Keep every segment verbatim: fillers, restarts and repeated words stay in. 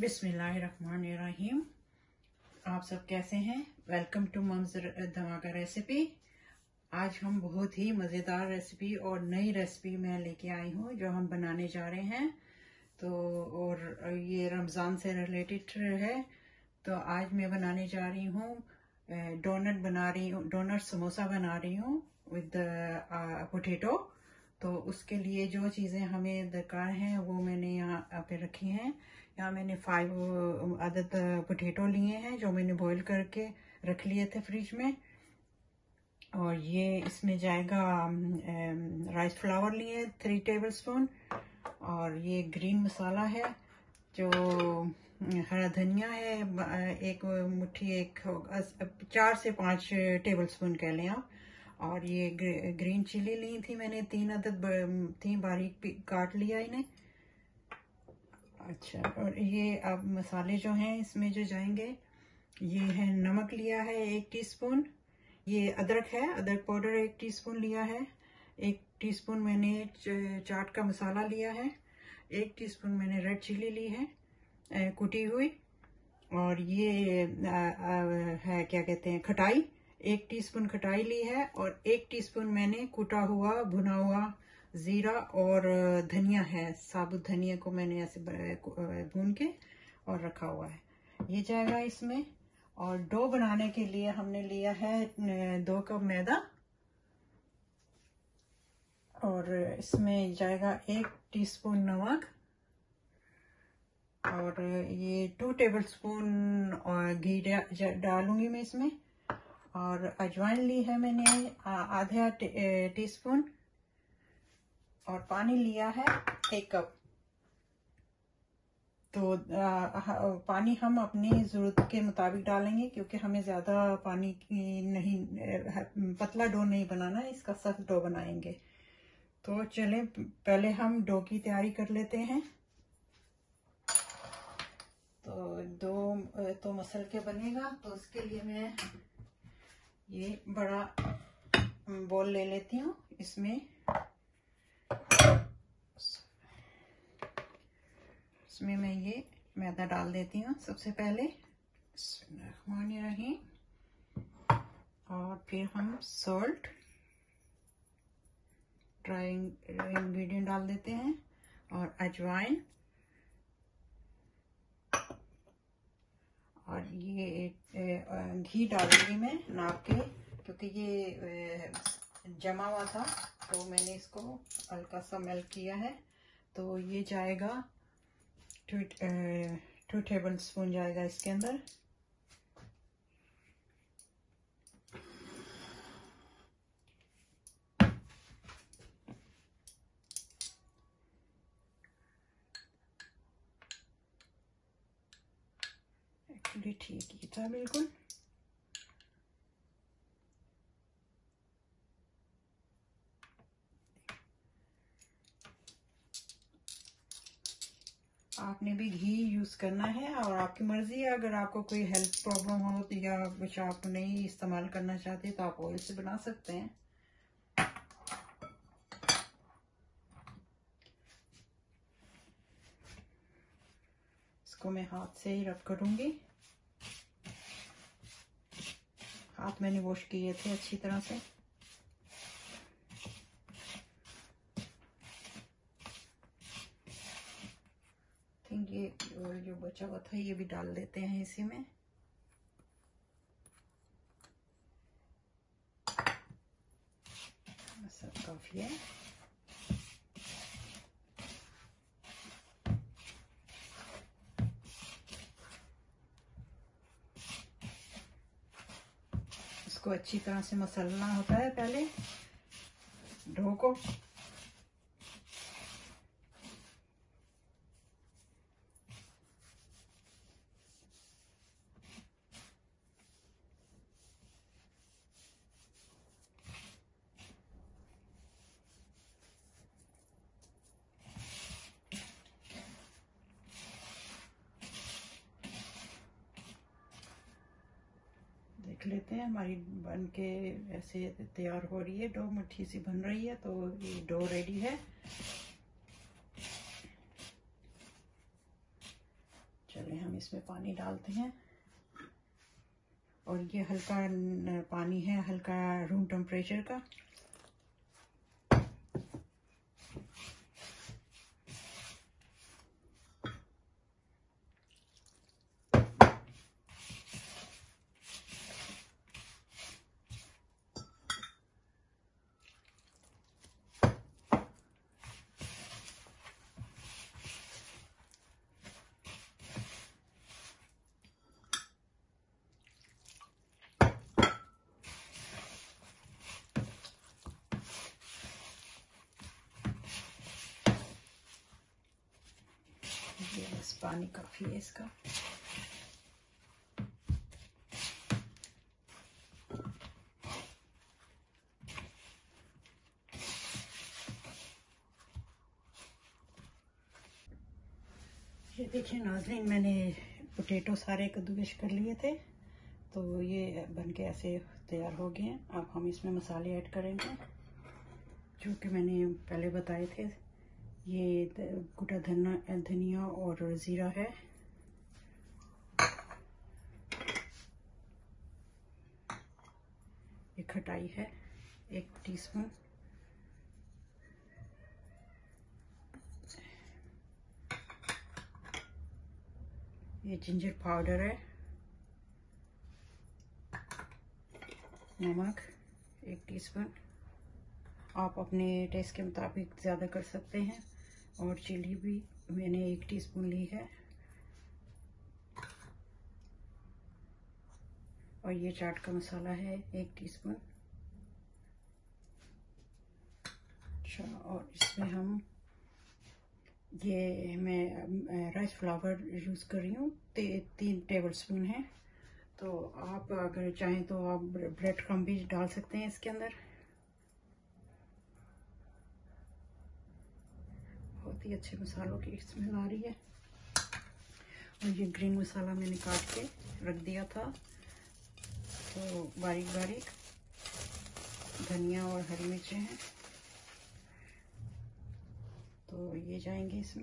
बिस्मिल्लाहिर्रहमानिर्रहीम। आप सब कैसे हैं? Welcome to mum's Dhamaka recipe. आज हम बहुत ही मज़ेदार रेसिपी और नई रेसिपी मैं लेके आई हूँ जो हम बनाने जा रहे हैं। तो और ये रमज़ान से रिलेटेड है। तो आज मैं बनाने जा रही हूँ डोनट बना रही हूँ डोनट समोसा बना रही हूँ विद पोटैटो। तो उसके लिए जो चीज़ें हमें दरकार हैं वो मैंने यहाँ पे रखी हैं। यहाँ मैंने फाइव अदद पोटैटो लिए हैं जो मैंने बॉईल करके रख लिए थे फ्रिज में। और ये इसमें जाएगा राइस फ्लावर लिए थ्री टेबलस्पून। और ये ग्रीन मसाला है, जो हरा धनिया है एक मुट्ठी, एक चार से पाँच टेबलस्पून कह लें आप। और ये ग्रीन चिली ली थी मैंने, तीन अदद थी, बारीक काट लिया इन्हें। अच्छा, और ये अब मसाले जो हैं इसमें जो जाएंगे, ये है नमक लिया है एक टीस्पून, ये अदरक है, अदरक पाउडर एक टीस्पून लिया है, एक टीस्पून मैंने चाट का मसाला लिया है, एक टीस्पून मैंने रेड चिली ली है कुटी हुई। और ये आ, आ, है क्या कहते हैं खटाई, एक टीस्पून खटाई ली है। और एक टीस्पून मैंने कुटा हुआ भुना हुआ जीरा और धनिया है, साबुत धनिया को मैंने ऐसे भून के और रखा हुआ है, ये जाएगा इसमें। और डो बनाने के लिए हमने लिया है दो कप मैदा, और इसमें जाएगा एक टीस्पून नमक, और ये टू टेबलस्पून घी डालूंगी मैं इसमें। और अजवाइन ली है मैंने आधा टीस्पून, और पानी लिया है एक कप। तो आ, पानी हम अपनी ज़रूरत के मुताबिक डालेंगे, क्योंकि हमें ज़्यादा पानी की नहीं, पतला डो नहीं बनाना, इसका सख्त डो बनाएंगे। तो चलें पहले हम डो की तैयारी कर लेते हैं। तो दो तो मसल के बनेगा, तो उसके लिए मैं ये बड़ा बॉल ले लेती हूँ। इसमें इसमें मैं ये मैदा डाल देती हूँ सबसे पहले, बिस्मिल्लाहिर्रहमानिर्रहीम। और फिर हम सॉल्ट, ड्राई इंग्रेडिएंट डाल देते हैं, और अजवाइन, और ये घी डालूंगी मैं नाप के, क्योंकि ये जमा हुआ था तो मैंने इसको हल्का सा मेल्ट किया है। तो ये जाएगा टू टू टेबल स्पून जाएगा इसके अंदर। एक्चुअली ठीक ही था बिल्कुल। आपने भी घी यूज़ करना है, और आपकी मर्जी है। अगर आपको कोई हेल्थ प्रॉब्लम हो या कुछ आप नहीं इस्तेमाल करना चाहते तो आप ऑयल से बना सकते हैं। इसको मैं हाथ से ही रब करूंगी। हाथ मैंने वॉश किए थे अच्छी तरह से। ये जो बचा हुआ था ये भी डाल देते हैं इसी में। सब काफी है। इसको अच्छी तरह से मसलना होता है पहले डो को। देख लेते हैं, हमारी बन के ऐसे तैयार हो रही है, डो मुट्ठी सी बन रही है। तो ये डो रेडी है। चले हम इसमें पानी डालते हैं। और ये हल्का पानी है, हल्का रूम टेम्परेचर का। ये बस पानी काफ़ी है इसका। ये देखिए नाज़रीन, मैंने पोटैटो सारे कद्दूकश कर लिए थे, तो ये बन के ऐसे तैयार हो गए हैं। अब हम इसमें मसाले ऐड करेंगे जो कि मैंने पहले बताए थे। ये कुटा धना धनिया और ज़ीरा है। ये खटाई है एक टीस्पून। ये जिंजर पाउडर है। नमक एक टीस्पून, आप अपने टेस्ट के मुताबिक ज़्यादा कर सकते हैं। और चिली भी मैंने एक टीस्पून ली है। और ये चाट का मसाला है एक टीस्पून। अच्छा, और इसमें हम ये मैं राइस फ्लावर यूज़ कर रही हूँ, तीन टेबल स्पून है। तो आप अगर चाहें तो आप ब्रेड क्रम्ब भी डाल सकते हैं इसके अंदर। बहुत ही अच्छे मसालों की स्मेल आ रही है। और ये ग्रीन मसाला मैंने काट के रख दिया था, तो बारीक बारीक धनिया और हरी मिर्चें हैं, तो ये जाएंगे इसमें।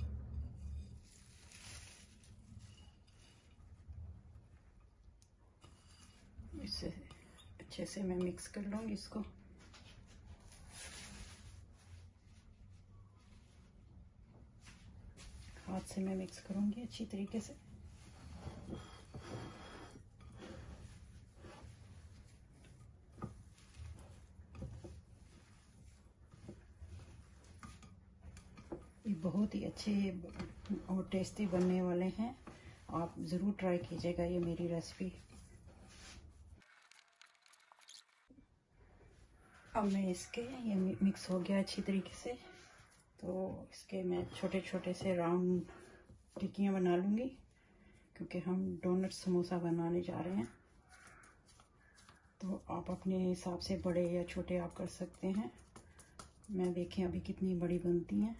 इससे अच्छे से मैं मिक्स कर लूँगी इसको। हाथ से मैं मिक्स करूँगी अच्छी तरीके से। ये बहुत ही अच्छे और टेस्टी बनने वाले हैं, आप ज़रूर ट्राई कीजिएगा ये मेरी रेसिपी। अब मैं इसके ये मिक्स हो गया अच्छी तरीके से, तो इसके मैं छोटे छोटे से राउंड टिक्कियाँ बना लूँगी, क्योंकि हम डोनट समोसा बनाने जा रहे हैं। तो आप अपने हिसाब से बड़े या छोटे आप कर सकते हैं। मैं देखें अभी कितनी बड़ी बनती हैं।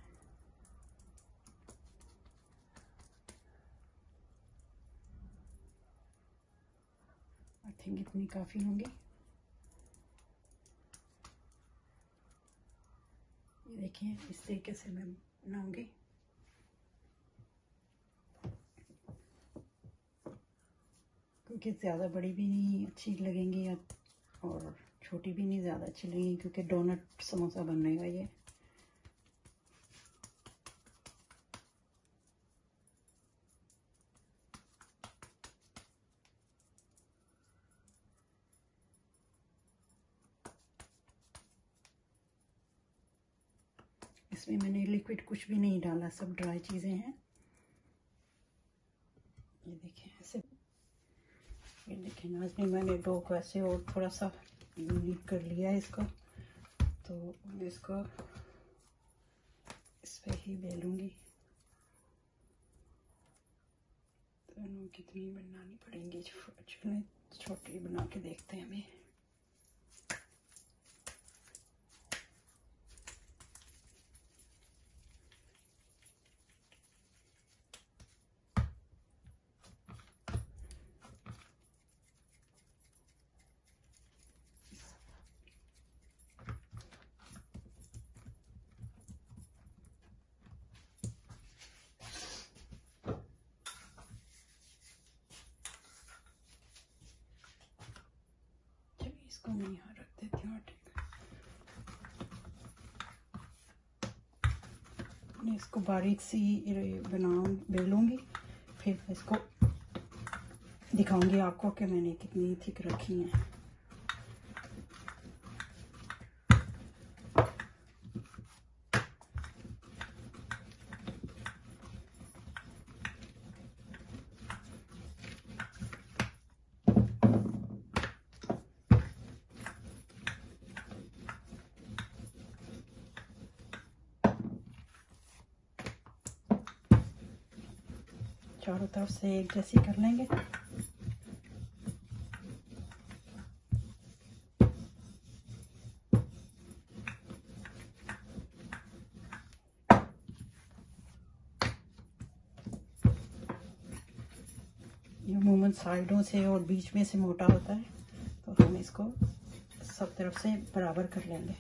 आई थिंक इतनी काफ़ी होंगी। ये देखिए इस तरीके से मैं बनाऊंगी। क्योंकि ज़्यादा बड़ी भी नहीं अच्छी लगेंगी और छोटी भी नहीं ज़्यादा अच्छी लगेंगी, क्योंकि डोनट समोसा बनेगा ये। इसमें मैंने लिक्विड कुछ भी नहीं डाला, सब ड्राई चीज़ें हैं। ये देखिए ऐसे, ये देखिए नाज़रीन, मैंने डो को ऐसे और थोड़ा सा नीट कर लिया है इसको। तो मैं इसको इस पे ही बेलूँगी। दोनों कितनी बनानी पड़ेंगी, चलें छोटी बना के देखते हैं अभी। इसको मैं यहाँ रख देती हूँ। मैं इसको बारीक सी बनाऊँ बेलूँगी, फिर इसको दिखाऊंगी आपको कि मैंने कितनी थिक रखी है। चारों तरफ से एक जैसी कर लेंगे। ये अमूमन साइडों से और बीच में से मोटा होता है, तो हम इसको सब तरफ से बराबर कर लेंगे।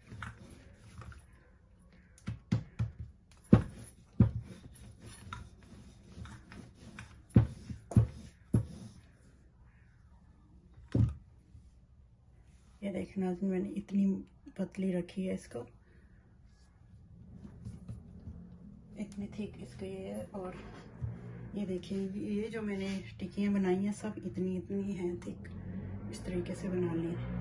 ये देखना, मैंने इतनी पतली रखी है इसको, इतनी थिक इसका ये है। और ये देखिए, ये जो मैंने टिक्कियाँ बनाई हैं सब इतनी इतनी हैं थिक, इस तरीके से बना ली है।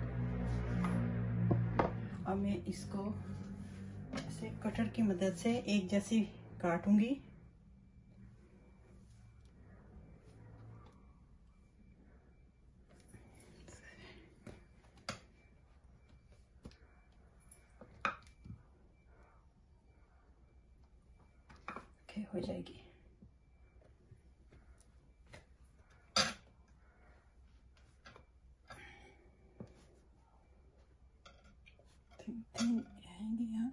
अब मैं इसको ऐसे कटर की मदद से एक जैसी काटूंगी। हो जाएगी। आएंगे यहाँ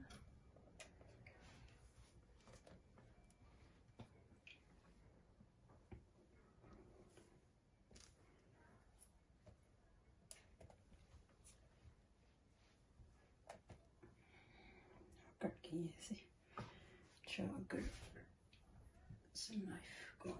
कट किए ऐसे। चागर नाइफ को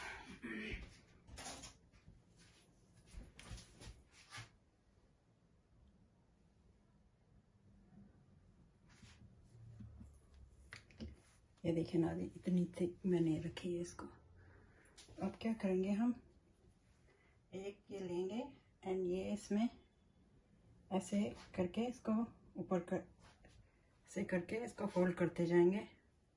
ये देखिए ना, इतनी थिक मैंने रखी है इसको। अब क्या करेंगे, हम एक ये लेंगे एंड ये इसमें ऐसे करके इसको ऊपर कर ऐसे करके इसको फोल्ड करते जाएंगे।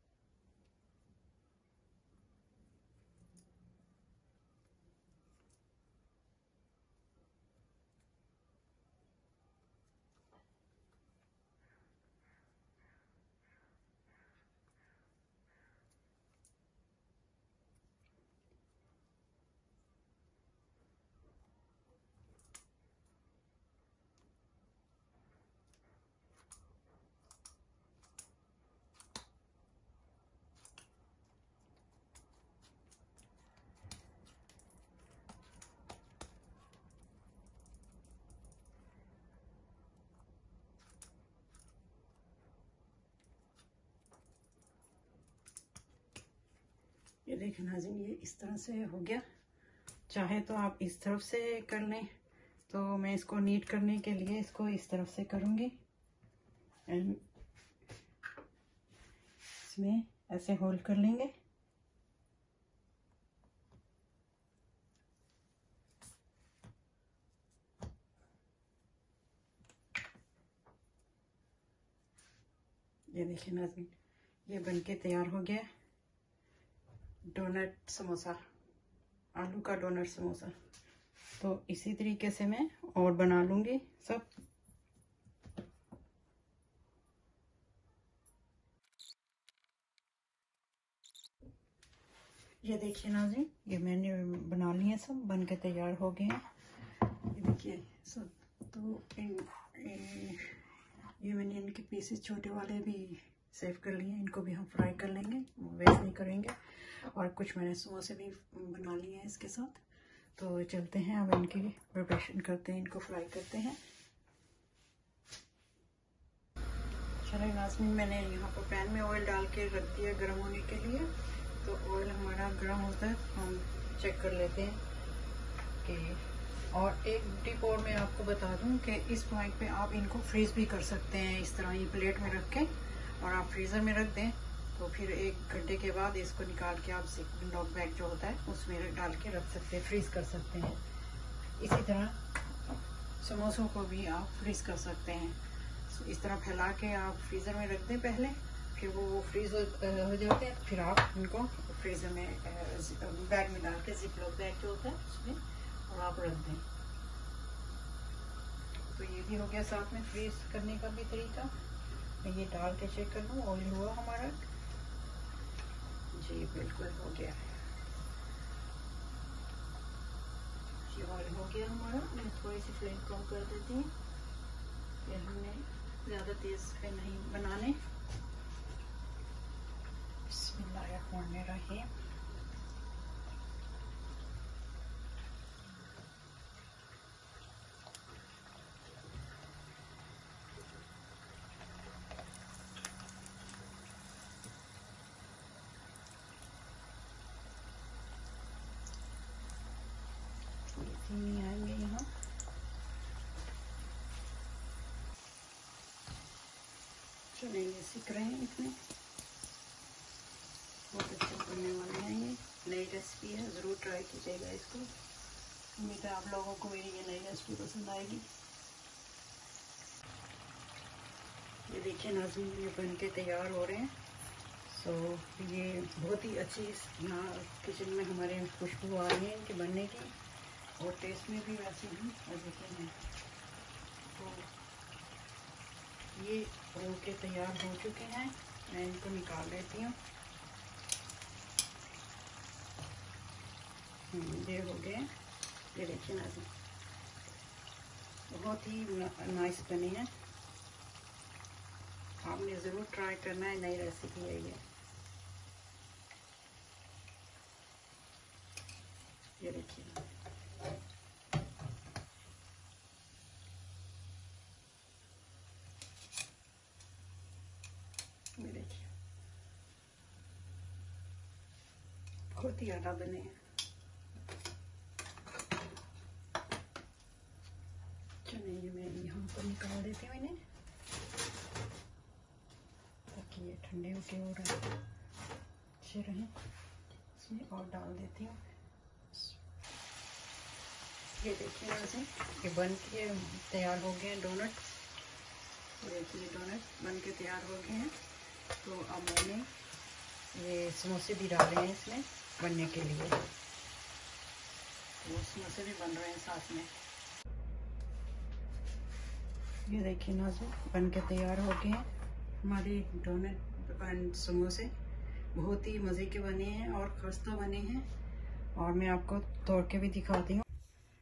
ये देखिए नाज़रीन, ये इस तरह से हो गया। चाहे तो आप इस तरफ से कर लें, तो मैं इसको नीट करने के लिए इसको इस तरफ से करूँगी एंड इसमें ऐसे होल्ड कर लेंगे। ये देखिए नाज़रीन, ये बनके तैयार हो गया डोनट समोसा, आलू का डोनट समोसा। तो इसी तरीके से मैं और बना लूँगी सब। ये देखिए नाज़रीन, ये मैंने बना लिए सब, बन के तैयार हो गए हैं। ये देखिए सब। तो इन, इन, ये मैंने इनके पीसेस छोटे वाले भी सेव कर लिए, इनको भी हम फ्राई कर लेंगे, वेस्ट नहीं करेंगे। और कुछ मैंने समोसे भी बना लिए हैं इसके साथ। तो चलते हैं अब इनकी प्रिपरेशन करते हैं, इनको फ्राई करते हैं। चलिए नाज़रीन, मैंने यहाँ पर पैन में ऑयल डाल के रख दिया गर्म होने के लिए। तो ऑयल हमारा गर्म होता है, हम चेक कर लेते हैं कि और एक टिप और मैं आपको बता दूं कि इस पॉइंट पे आप इनको फ्रीज भी कर सकते हैं, इस तरह ये प्लेट में रख के और आप फ्रीज़र में रख दें, तो फिर एक घंटे के बाद इसको निकाल के आप जिपलॉक बैग जो होता है उसमें डाल के रख सकते हैं, फ्रीज़ कर सकते हैं। इसी तरह समोसों को भी आप फ्रीज़ कर सकते हैं। इस तरह फैला के आप फ्रीज़र में रख दें पहले, फिर वो फ्रीज हो, हो जाते हैं, फिर आप उनको फ्रीज़र में बैग में डाल के जिपलॉक बैग जो होता है उसमें और आप रख दें। तो ये भी हो गया साथ में फ्रीज करने का भी तरीका। मैं ये डाल के चेक कर लूँ, ऑयल हुआ हमारा? जी बिल्कुल हो गया है, ये ऑयल हो गया हमारा। मैं थोड़ी सी फ्लेम कम कर देती हूँ, फिर हमने ज़्यादा तेज़ पे नहीं बनाने। बिस्मिल्लाहिर्रहमानिर्रहीम। नहीं आएंगे यहाँ, चलिए ये सीख रहे हैं, इसमें बहुत अच्छे बनने वाले हैं। ये नई रेसिपी है, ज़रूर ट्राई कीजिएगा इसको। उम्मीद है आप लोगों को मेरी ये नई रेसिपी पसंद आएगी। ये देखिए नाज़रीन, ये बन के तैयार हो रहे हैं। सो so, ये बहुत ही अच्छी यहाँ किचन में हमारे खुशबू आ रही है इनके बनने की, और टेस्ट में भी वैसे ही मज़े के हैं। तो ये हो के तैयार हो चुके हैं, मैं इनको निकाल लेती हूँ। ये हो गए, ये देखिए ना, बहुत ही नाइस बने हैं। आपने ज़रूर ट्राई करना है, नई रेसिपी है ये। ये देखिए, ये देखिए बहुत ही आला बने हैं। चलिए मैं यहाँ पर निकाल देती हूँ इन्हें, ताकि ये ठंडे होके और अच्छे रहें। इसमें और डाल देती हूँ। ये देखिए वैसे ये बन के तैयार हो गए हैं डोनट। देखिए डोनट बन के तैयार हो गए हैं। तो अब मैंने ये समोसे भी डाले हैं इसमें बनने के लिए, वो समोसे भी बन रहे हैं साथ में। ये देखिए नाज़रीन, बन के तैयार हो गए हैं हमारे डोनट एंड समोसे। बहुत ही मज़े के बने हैं और खस्ता बने हैं, और मैं आपको तोड़ के भी दिखाती हूँ।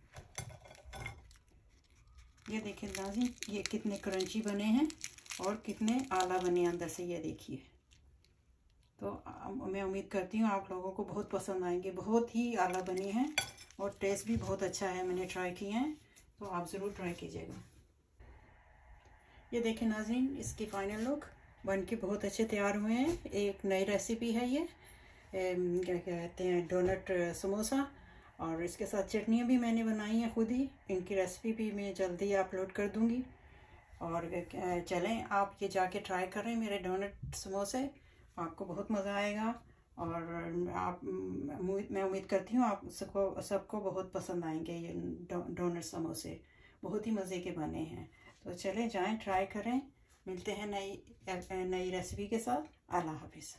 ये देखिए नाज़रीन, ये कितने क्रंची बने हैं और कितने आला बने अंदर से, ये देखिए। तो मैं उम्मीद करती हूँ आप लोगों को बहुत पसंद आएंगे। बहुत ही आला बने हैं और टेस्ट भी बहुत अच्छा है, मैंने ट्राई किए हैं, तो आप ज़रूर ट्राई कीजिएगा। ये देखिए नाज़रीन, इसकी फाइनल लुक बन के बहुत अच्छे तैयार हुए हैं। एक नई रेसिपी है ये, क्या कहते हैं, डोनट समोसा, और इसके साथ चटनियाँ भी मैंने बनाई हैं खुद ही। इनकी रेसिपी भी मैं जल्दी अपलोड कर दूँगी। और चलें आप ये जाके ट्राई करें मेरे डोनट समोसे, आपको बहुत मज़ा आएगा। और आप मैं उम्मीद करती हूँ आप सबको सबको बहुत पसंद आएंगे ये डोनट समोसे, बहुत ही मज़े के बने हैं। तो चलें जाएं, ट्राई करें। मिलते हैं नई नई रेसिपी के साथ। अल्लाह हाफिज़।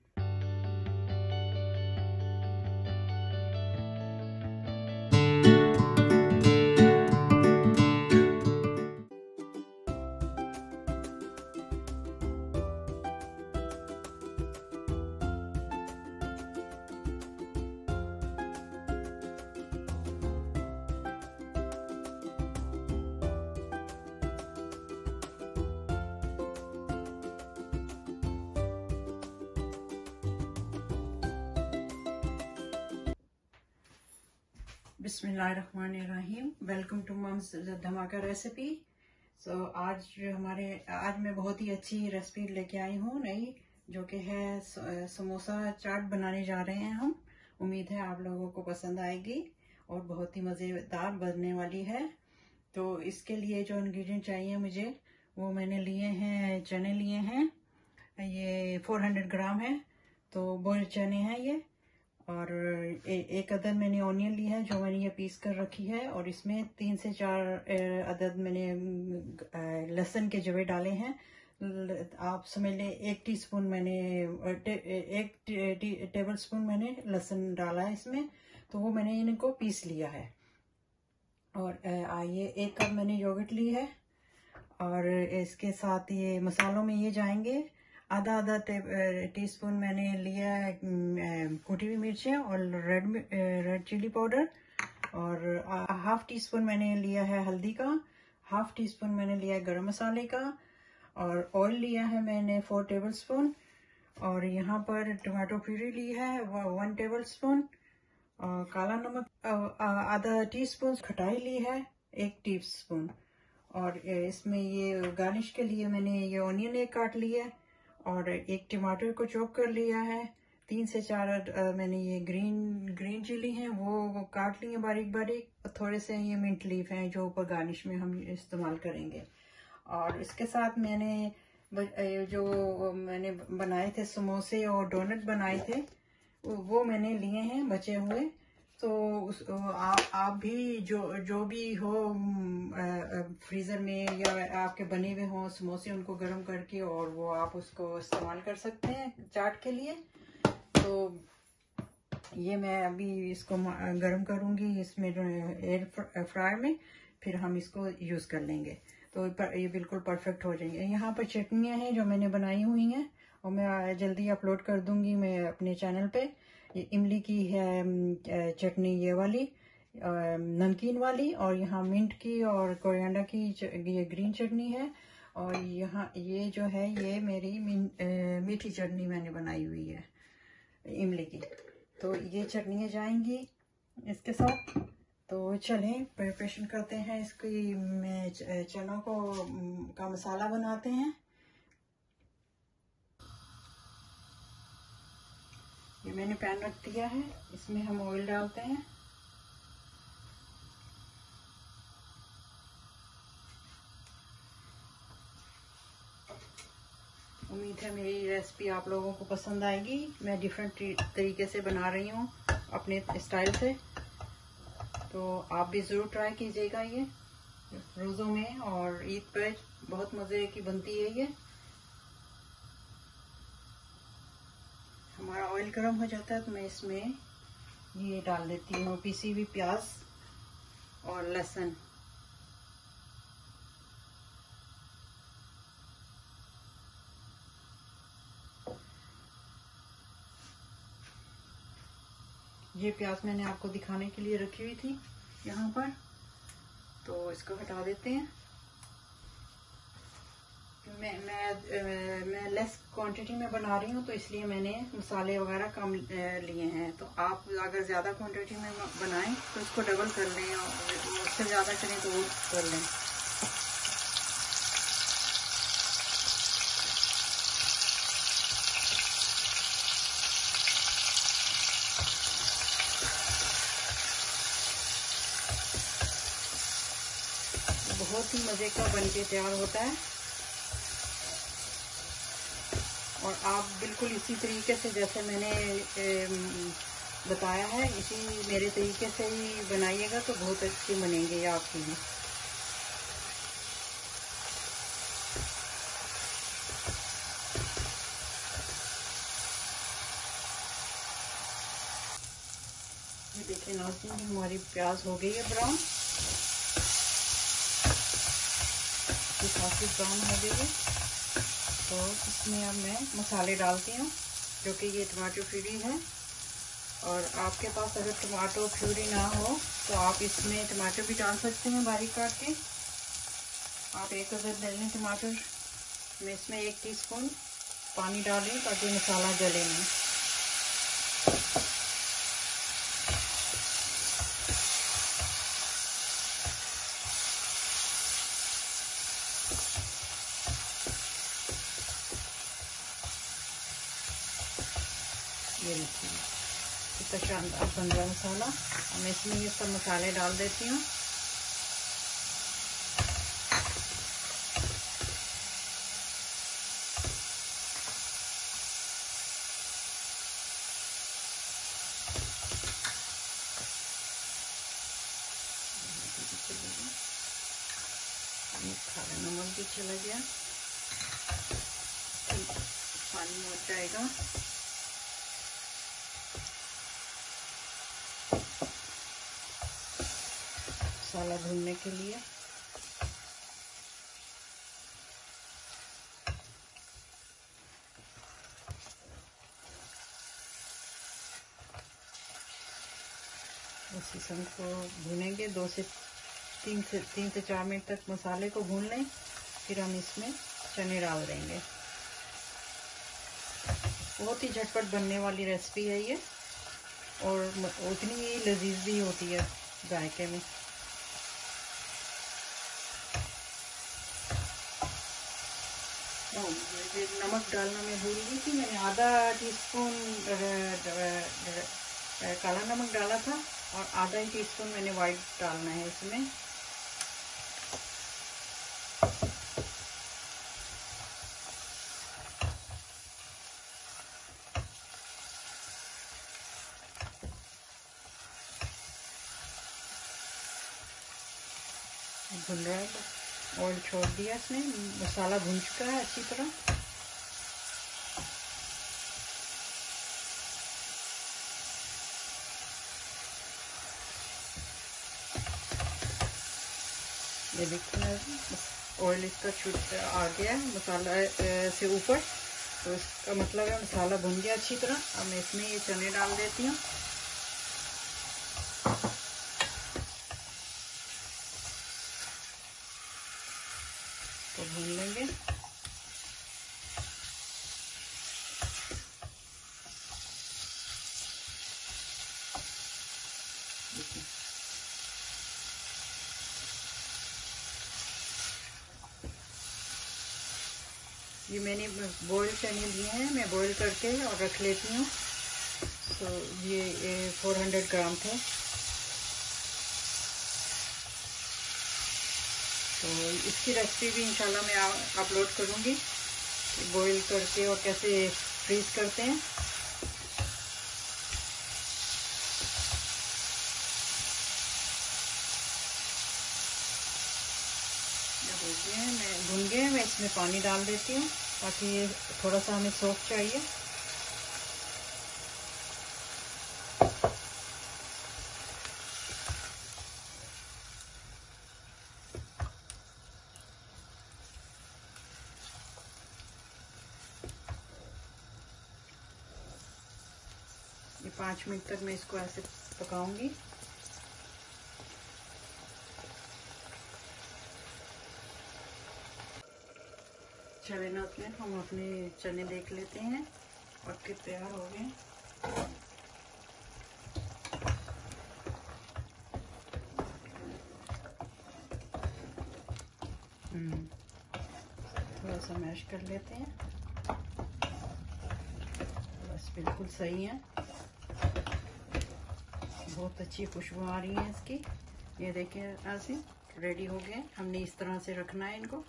बिस्मिल्लाहिर्रहमानिर्रहीम। Welcome to mum's Dhamaka recipe. So आज हमारे आज मैं बहुत ही अच्छी रेसिपी लेके आई हूँ नई, जो कि है समोसा चाट बनाने जा रहे हैं हम। उम्मीद है आप लोगों को पसंद आएगी। और बहुत ही मज़ेदार बनने वाली है। तो इसके लिए जो इंग्रेडिएंट चाहिए मुझे, वो मैंने लिए हैं, चने लिए हैं, ये चार सौ ग्राम है, तो बॉइल्ड चने हैं ये। और ए, एक अदद मैंने ऑनियन ली है जो मैंने ये पीस कर रखी है, और इसमें तीन से चार अदद मैंने लहसुन के जवे डाले हैं। आप समझ लें एक टीस्पून मैंने टे, एक टे, टे, टेबल स्पून मैंने लहसुन डाला है इसमें, तो वो मैंने इनको पीस लिया है। और ये एक कप मैंने योगर्ट ली है, और इसके साथ ये मसालों में ये जाएंगे आधा आधा टी स्पून मैंने लिया कुटी हुई मिर्चें और रेड रेड चिली पाउडर, और हाफ टी स्पून मैंने लिया है हल्दी का, हाफ टी स्पून मैंने लिया है गरम मसाले का, और ऑयल लिया है मैंने फोर टेबल स्पून, और यहाँ पर टमाटो प्यूरी ली है वन टेबल स्पून, और काला नमक आधा टी स्पून, खटाई ली है एक टी स्पून, और इसमें ये गार्निश के लिए मैंने ये ऑनियन एक काट लिया है, और एक टमाटर को चॉप कर लिया है, तीन से चार आ, मैंने ये ग्रीन ग्रीन चिली हैं वो, वो काट लिए बारीक बारीक, थोड़े से ये मिंट लीफ हैं जो ऊपर गार्निश में हम इस्तेमाल करेंगे। और इसके साथ मैंने जो मैंने बनाए थे समोसे और डोनट बनाए थे, वो मैंने लिए हैं बचे हुए। तो उस आ, आप भी जो जो भी हो फ्रीज़र में या आपके बने हुए हों समोसे, उनको गर्म करके और वो आप उसको इस्तेमाल कर सकते हैं चाट के लिए। तो ये मैं अभी इसको गर्म करूँगी इसमें एयर फ्रायर में, फिर हम इसको यूज़ कर लेंगे, तो ये बिल्कुल परफेक्ट हो जाएंगे। यहाँ पर चटनियाँ हैं जो मैंने बनाई हुई हैं, और मैं जल्दी अपलोड कर दूँगी मैं अपने चैनल पे। ये इमली की है चटनी, ये वाली नमकीन वाली, और यहाँ मिंट की और कोरिएंडर की ये ग्रीन चटनी है, और यहाँ ये जो है ये मेरी मीठी चटनी मैंने बनाई हुई है इमली की। तो ये चटनियाँ जाएंगी इसके साथ। तो चलें प्रिपरेशन करते हैं इसकी, में चनों को का मसाला बनाते हैं। ये मैंने पैन रख दिया है, इसमें हम ऑयल डालते हैं। उम्मीद है मेरी रेसिपी आप लोगों को पसंद आएगी। मैं डिफरेंट तरीके से बना रही हूँ अपने स्टाइल से, तो आप भी ज़रूर ट्राई कीजिएगा। ये रोज़ों में और ईद पर बहुत मज़े की बनती है ये। हमारा ऑयल गर्म हो जाता है तो मैं इसमें ये डाल देती हूँ पिसी हुई प्याज और लहसुन। ये प्याज मैंने आपको दिखाने के लिए रखी हुई थी यहाँ पर, तो इसको हटा देते हैं। मैं मैं मैं लेस क्वांटिटी में बना रही हूँ, तो इसलिए मैंने मसाले वगैरह कम लिए हैं। तो आप अगर ज़्यादा क्वांटिटी में बनाएं तो इसको डबल कर लें, और उससे ज़्यादा करें तो वो कर लें। बहुत ही मज़े का बनके तैयार होता है, और आप बिल्कुल इसी तरीके से जैसे मैंने बताया है, इसी मेरे तरीके से ही बनाइएगा तो बहुत अच्छी बनेंगे ये आपके लिए। ये देखिए नाज़रीन, हमारी प्याज हो गई है ब्राउन, काफ़ी ब्राउन हो गई है। तो इसमें अब मैं मसाले डालती हूँ, जो कि ये टमाटो प्यूरी है। और आपके पास अगर टमाटो प्यूरी ना हो तो आप इसमें टमाटर भी डाल सकते हैं बारीक काट के। आप एक अदद ले लें टमाटर, मैं इसमें एक टीस्पून पानी डालें ताकि मसाला जले नहीं। का शानदार बन रहा मसाला। मैं इसमें ये सब मसाले डाल देती हूँ। खारा नमक भी चला गया, पानी हो जाएगा। मसाला भूनने के लिए इसी को भूनेंगे। दो से तीन से तीन से चार मिनट तक मसाले को भून लें, फिर हम इसमें चने डाल देंगे। बहुत ही झटपट बनने वाली रेसिपी है ये, और उतनी ही लजीज भी होती है जायके में। नमक डालना मैं भूल गई थी। मैंने आधा टीस्पून काला नमक डाला था और आधा ही टीस्पून मैंने वाइट डालना है इसमें। भुन रहा है, ऑयल छोड़ दिया इसने, मसाला भुन चुका है अच्छी तरह। ये देखिए ऑयल इसका छूट आ गया है मसाला से ऊपर, तो इसका मतलब है मसाला भुन गया अच्छी तरह। अब मैं इसमें ये चने डाल देती हूँ। तो भून लेंगे। ये मैंने बॉयल चने लिए हैं, मैं बॉयल करके और रख लेती हूँ। तो ये, ये चार सौ ग्राम थे। तो इसकी रेसिपी भी इंशाल्लाह मैं अपलोड करूँगी, बॉईल करके और कैसे फ्रीज करते हैं। मैं भून गए, मैं इसमें पानी डाल देती हूँ ताकि ये थोड़ा सा हमें सॉफ्ट चाहिए। ये पाँच मिनट तक मैं इसको ऐसे पकाऊंगी। चले ना अपने हम अपने चने देख लेते हैं और के तैयार हो गए। थोड़ा सा मैश कर लेते हैं, बस बिल्कुल सही है। बहुत अच्छी खुशबू आ रही है इसकी। ये देखिए ऐसे रेडी हो गए। हमने इस तरह से रखना है इनको।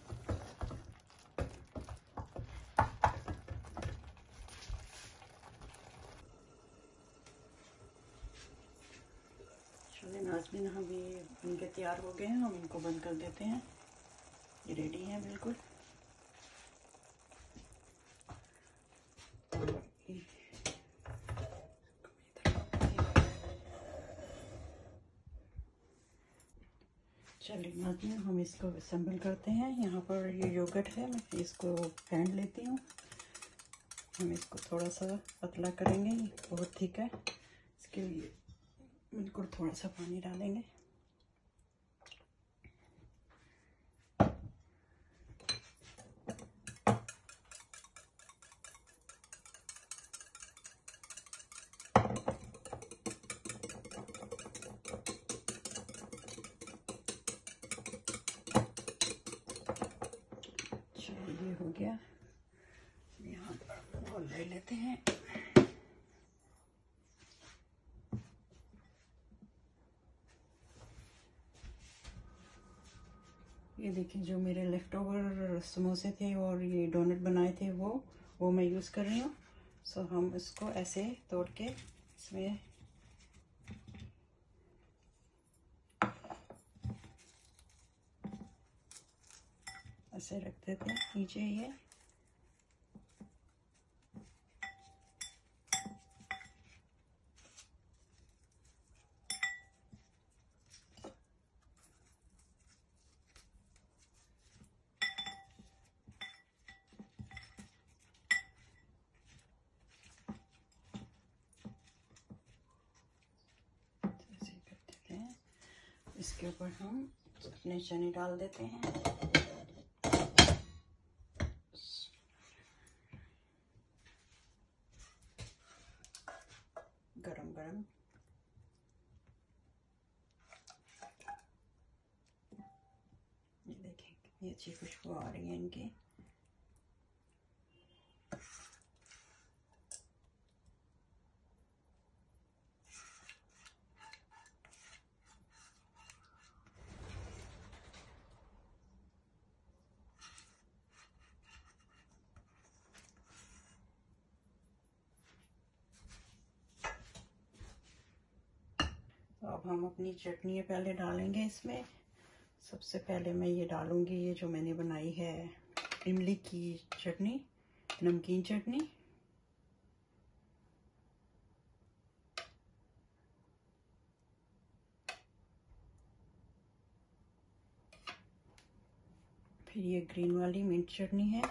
चलिए नाज़मीन, हम ये इनके तैयार हो गए हैं, हम इनको बंद कर देते हैं। ये रेडी है बिल्कुल। चलिए नाज़मीन, हम इसको असेंबल करते हैं। यहाँ पर ये योगर्ट है, मैं इसको फेंट लेती हूँ। हम इसको थोड़ा सा पतला करेंगे, ये बहुत थिक है, इसके लिए बिल्कुल थोड़ा सा पानी डालेंगे। ये हो गया, यहाँ पर बॉल ले लेते हैं। ये देखिए, जो मेरे लेफ्ट ओवर समोसे थे और ये डोनट बनाए थे वो वो मैं यूज़ कर रही हूँ। सो हम इसको ऐसे तोड़ के इसमें ऐसे रख देते हैं नीचे। ये ऐसे कर देते हैं। इसके ऊपर हम अपने चने डाल देते हैं। गरम गरम ये देखें कितनी अच्छी खुशबू आ रही है इनकी। तो अब हम अपनी चटनी पहले डालेंगे इसमें। सबसे पहले मैं ये डालूंगी, ये जो मैंने बनाई है इमली की चटनी, नमकीन चटनी। फिर ये ग्रीन वाली मिंट चटनी है।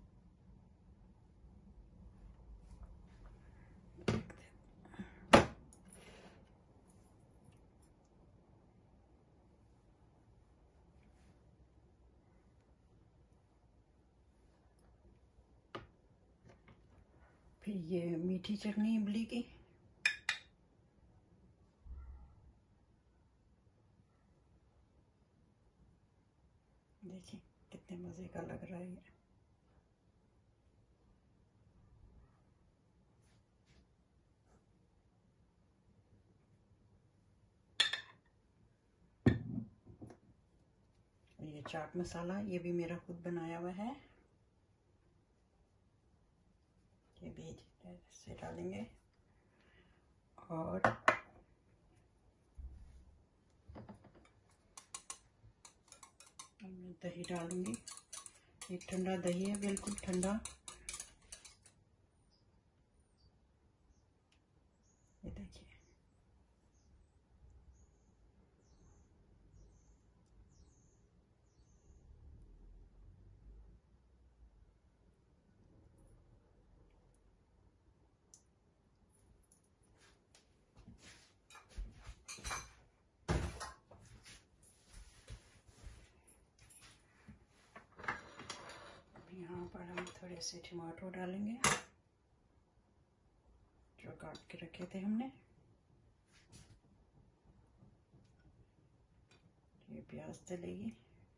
फिर ये मीठी चटनी इमली की। देखिए कितने मज़े का लग रहा है ये। ये चाट मसाला, ये भी मेरा खुद बनाया हुआ है। ये भी ऐसे डालेंगे और मैं दही डालूंगी। ये ठंडा दही है, बिल्कुल ठंडा। ये देखिए यहाँ पर हम थोड़े से टमाटो डालेंगे जो काट के रखे थे हमने। ये प्याज डलेगी।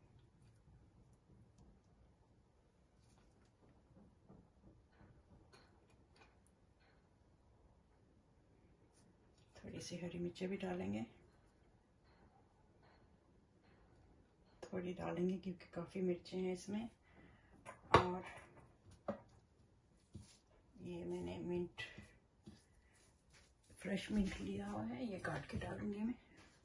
थोड़ी सी हरी मिर्ची भी डालेंगे, थोड़ी डालेंगे क्योंकि काफ़ी मिर्चें हैं इसमें। और ये मैंने मिंट, फ्रेश मिंट लिया हुआ है, ये काट के डालूंगी मैं।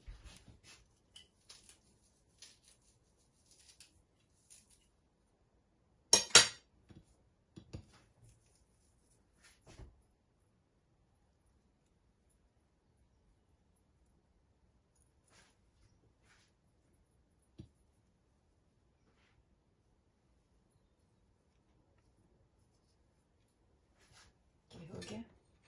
ये हो गया।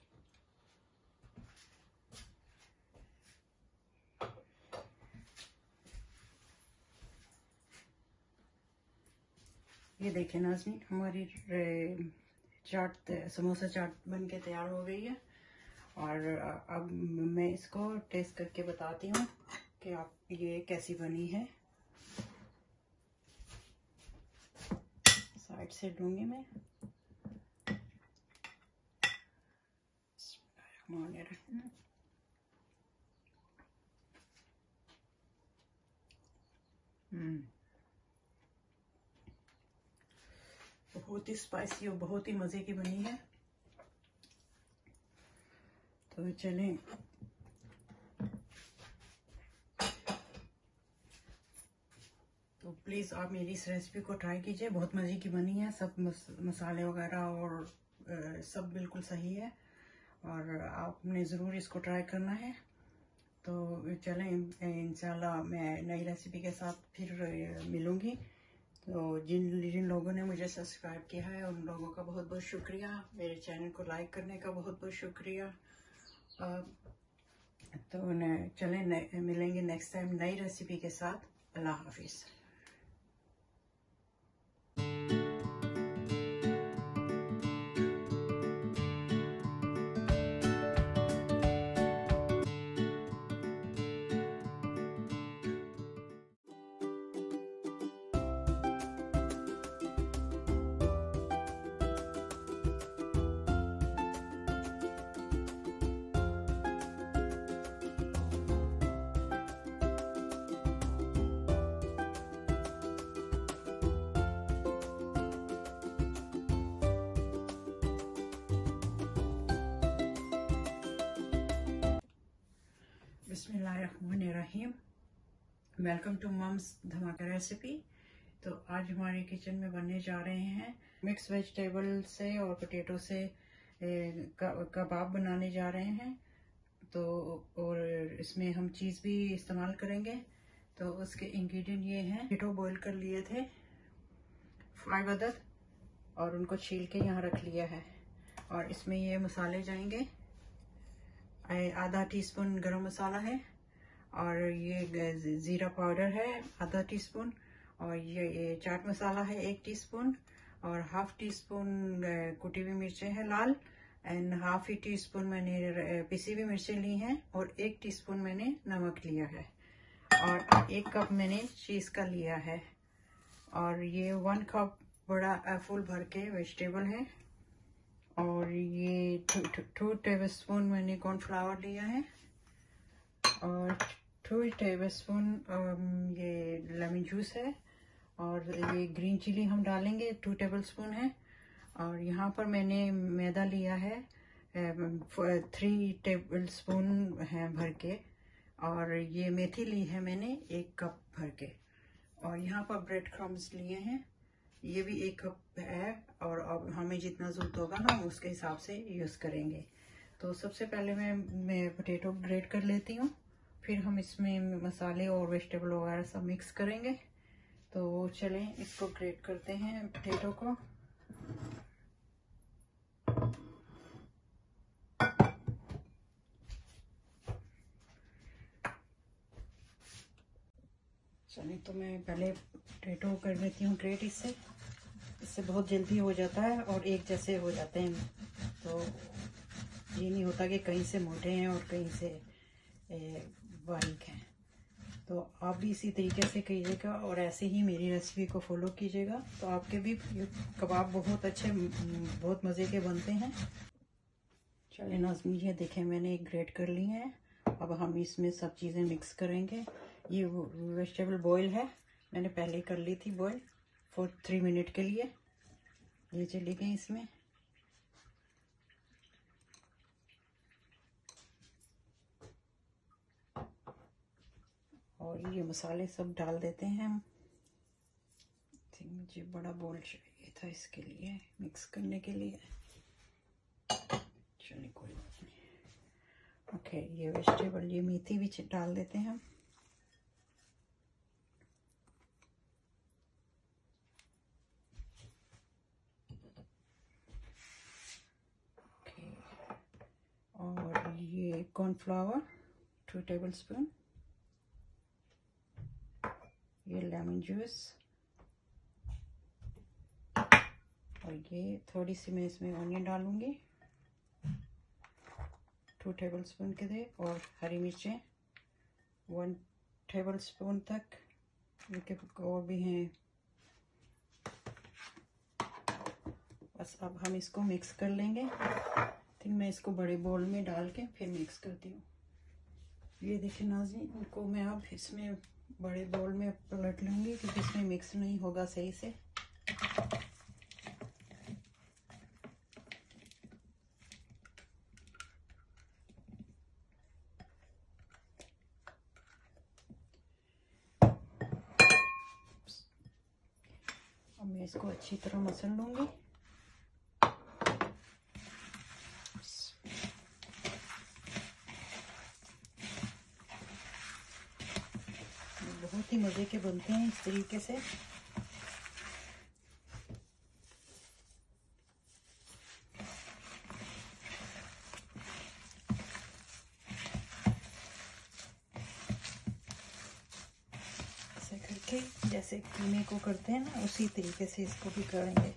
ये देखिए नाज़रीन, हमारी चाट, समोसा चाट बन के तैयार हो गई है। और अब मैं इसको टेस्ट करके बताती हूँ कि आप ये कैसी बनी है। साइड से लूँगी मैं। हम्म बहुत ही स्पाइसी और बहुत ही मज़े की बनी है। तो चलें तो प्लीज़ आप मेरी इस रेसिपी को ट्राई कीजिए, बहुत मज़े की बनी है। सब मस, मसाले वगैरह और आ, सब बिल्कुल सही है और आपने ज़रूर इसको ट्राई करना है। तो चलें इंशाल्लाह मैं नई रेसिपी के साथ फिर मिलूँगी। तो जिन जिन लोगों ने मुझे सब्सक्राइब किया है उन लोगों का बहुत बहुत शुक्रिया, मेरे चैनल को लाइक करने का बहुत बहुत शुक्रिया। तो चलें मिलेंगे नेक्स्ट टाइम नई रेसिपी के साथ। अल्लाह हाफिज़। बिस्मिल्लाहिर्रहमानिर्रहीम। Welcome to mum's Dhamaka recipe. तो आज हमारे किचन में बनने जा रहे हैं मिक्स वेजिटेबल से और पोटैटो से कबाब बनाने जा रहे हैं। तो और इसमें हम चीज़ भी इस्तेमाल करेंगे। तो उसके इंग्रेडिएंट ये हैं। पोटैटो बॉईल कर लिए थे फाइव अदद और उनको छील के यहाँ रख लिया है। और इसमें ये मसाले जाएंगे, आधा टीस्पून गरम मसाला है और ये ज़ीरा पाउडर है आधा टीस्पून और ये, ये चाट मसाला है एक टीस्पून और हाफ टी स्पून कुटी हुई मिर्चें हैं लाल एंड हाफ ही टी स्पून मैंने पिसी हुई मिर्चें ली हैं और एक टीस्पून मैंने नमक लिया है और एक कप मैंने चीज़ का लिया है और ये वन कप बड़ा फुल भर के वेजिटेबल है और ये टू टेबल स्पून मैंने कॉर्नफ्लावर लिया है और टू टेबल स्पून ये लेमन जूस है और ये ग्रीन चिली हम डालेंगे टू टेबल स्पून है और यहाँ पर मैंने मैदा लिया है थ्री टेबल स्पून है भर के और ये मेथी ली है मैंने एक कप भर के और यहाँ पर ब्रेड क्रम्स लिए हैं, ये भी एक कप है और अब हमें जितना ज़रूरत होगा हम उसके हिसाब से यूज़ करेंगे। तो सबसे पहले मैं मैं पोटैटो ग्रेट कर लेती हूँ, फिर हम इसमें मसाले और वेजिटेबल वगैरह सब मिक्स करेंगे। तो चलें इसको ग्रेट करते हैं पोटैटो को। चलिए तो मैं पहले पोटैटो कर लेती हूँ ग्रेट, इससे इससे बहुत जल्दी हो जाता है और एक जैसे हो जाते हैं। तो ये नहीं होता कि कहीं से मोटे हैं और कहीं से बारीक हैं। तो आप भी इसी तरीके से कीजिएगा और ऐसे ही मेरी रेसिपी को फॉलो कीजिएगा तो आपके भी कबाब बहुत अच्छे बहुत मज़े के बनते हैं। चलिए नाज़मीन ये देखें मैंने एक ग्रेट कर ली है। अब हम इसमें सब चीज़ें मिक्स करेंगे। ये वेजिटेबल बॉईल है, मैंने पहले कर ली थी बॉईल फॉर थ्री मिनट के लिए। ये चली गई इसमें और ये मसाले सब डाल देते हैं हम। मुझे बड़ा बोल चाहिए था इसके लिए मिक्स करने के लिए। चलिए कोई बात नहीं। ओके ये वेजिटेबल ये मेथी भी डाल देते हैं हम। और ये कॉर्नफ्लावर टू टेबल स्पून, ये लेमन जूस और ये थोड़ी सी मैं इसमें ऑनियन डालूंगी टू टेबल स्पून के दे और हरी मिर्चें वन टेबल स्पून तक, इनके और भी हैं। बस अब हम इसको मिक्स कर लेंगे। थिंक मैं इसको बड़े बोल में डाल के फिर मिक्स करती हूँ। ये देखिए नाज़रीन इनको मैं अब इसमें बड़े बोल में पलट लूँगी क्योंकि इसमें मिक्स नहीं होगा सही से। मैं इसको अच्छी तरह मसल लूँगी। बहुत ही मज़े के बनते हैं इस तरीके से। ऐसे करके जैसे कीमे को करते हैं ना, उसी तरीके से इसको भी करेंगे।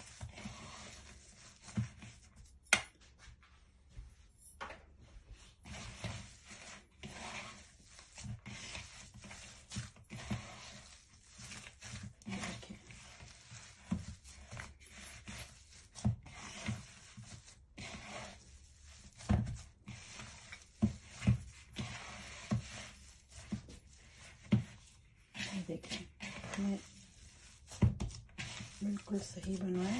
देखें मैं बिल्कुल सही बनाए।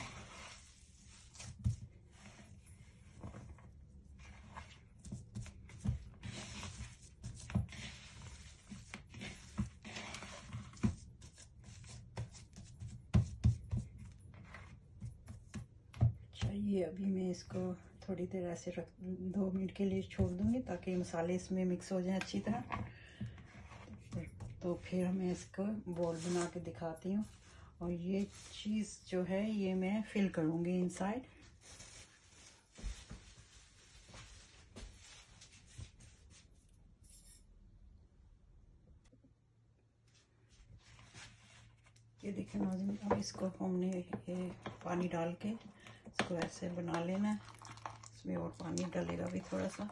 चाहिए अभी मैं इसको थोड़ी देर ऐसे रख दो मिनट के लिए छोड़ दूंगी ताकि मसाले इसमें मिक्स हो जाएं अच्छी तरह। तो फिर मैं इसको बॉल बना के दिखाती हूँ। और ये चीज़ जो है ये मैं फिल करूँगी इनसाइड। ये देखिए नाज़रीन, अब इसको हमने ये पानी डाल के इसको ऐसे बना लेना है। इसमें और पानी डालेगा भी थोड़ा सा।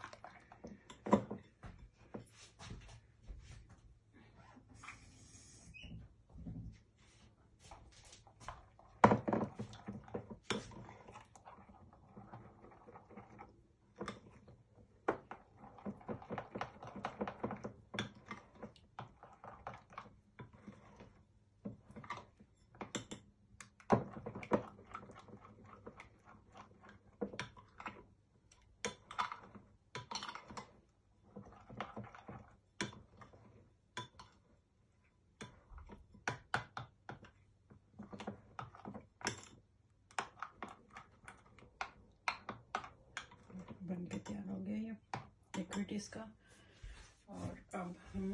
बन के तैयार हो गया ये लिक्विड इसका। और अब हम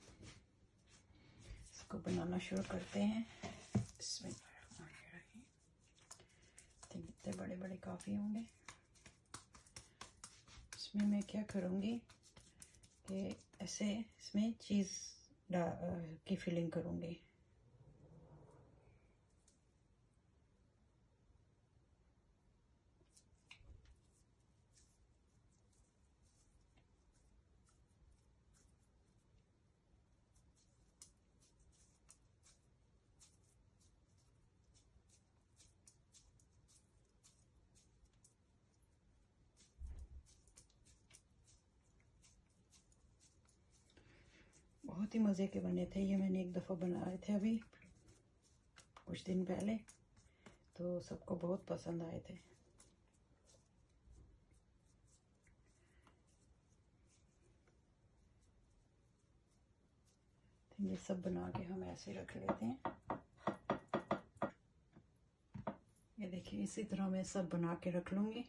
इसको बनाना शुरू करते हैं। इसमें इतने बड़े बड़े काफ़ी होंगे। इसमें मैं क्या करूँगी कि ऐसे इसमें चीज़ की फिलिंग करूँगी। बहुत ही मज़े के बने थे ये। मैंने एक दफ़ा बनाए थे अभी कुछ दिन पहले, तो सबको बहुत पसंद आए थे। तो ये सब बना के हम ऐसे रख लेते हैं। ये देखिए इसी तरह मैं सब बना के रख लूँगी।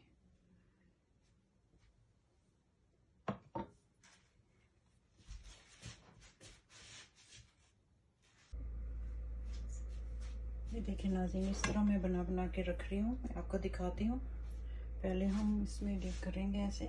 ये देखिए नाज़रीन, इस तरह मैं बना बना के रख रही हूँ। मैं आपको दिखाती हूँ। पहले हम इसमें डिप करेंगे ऐसे।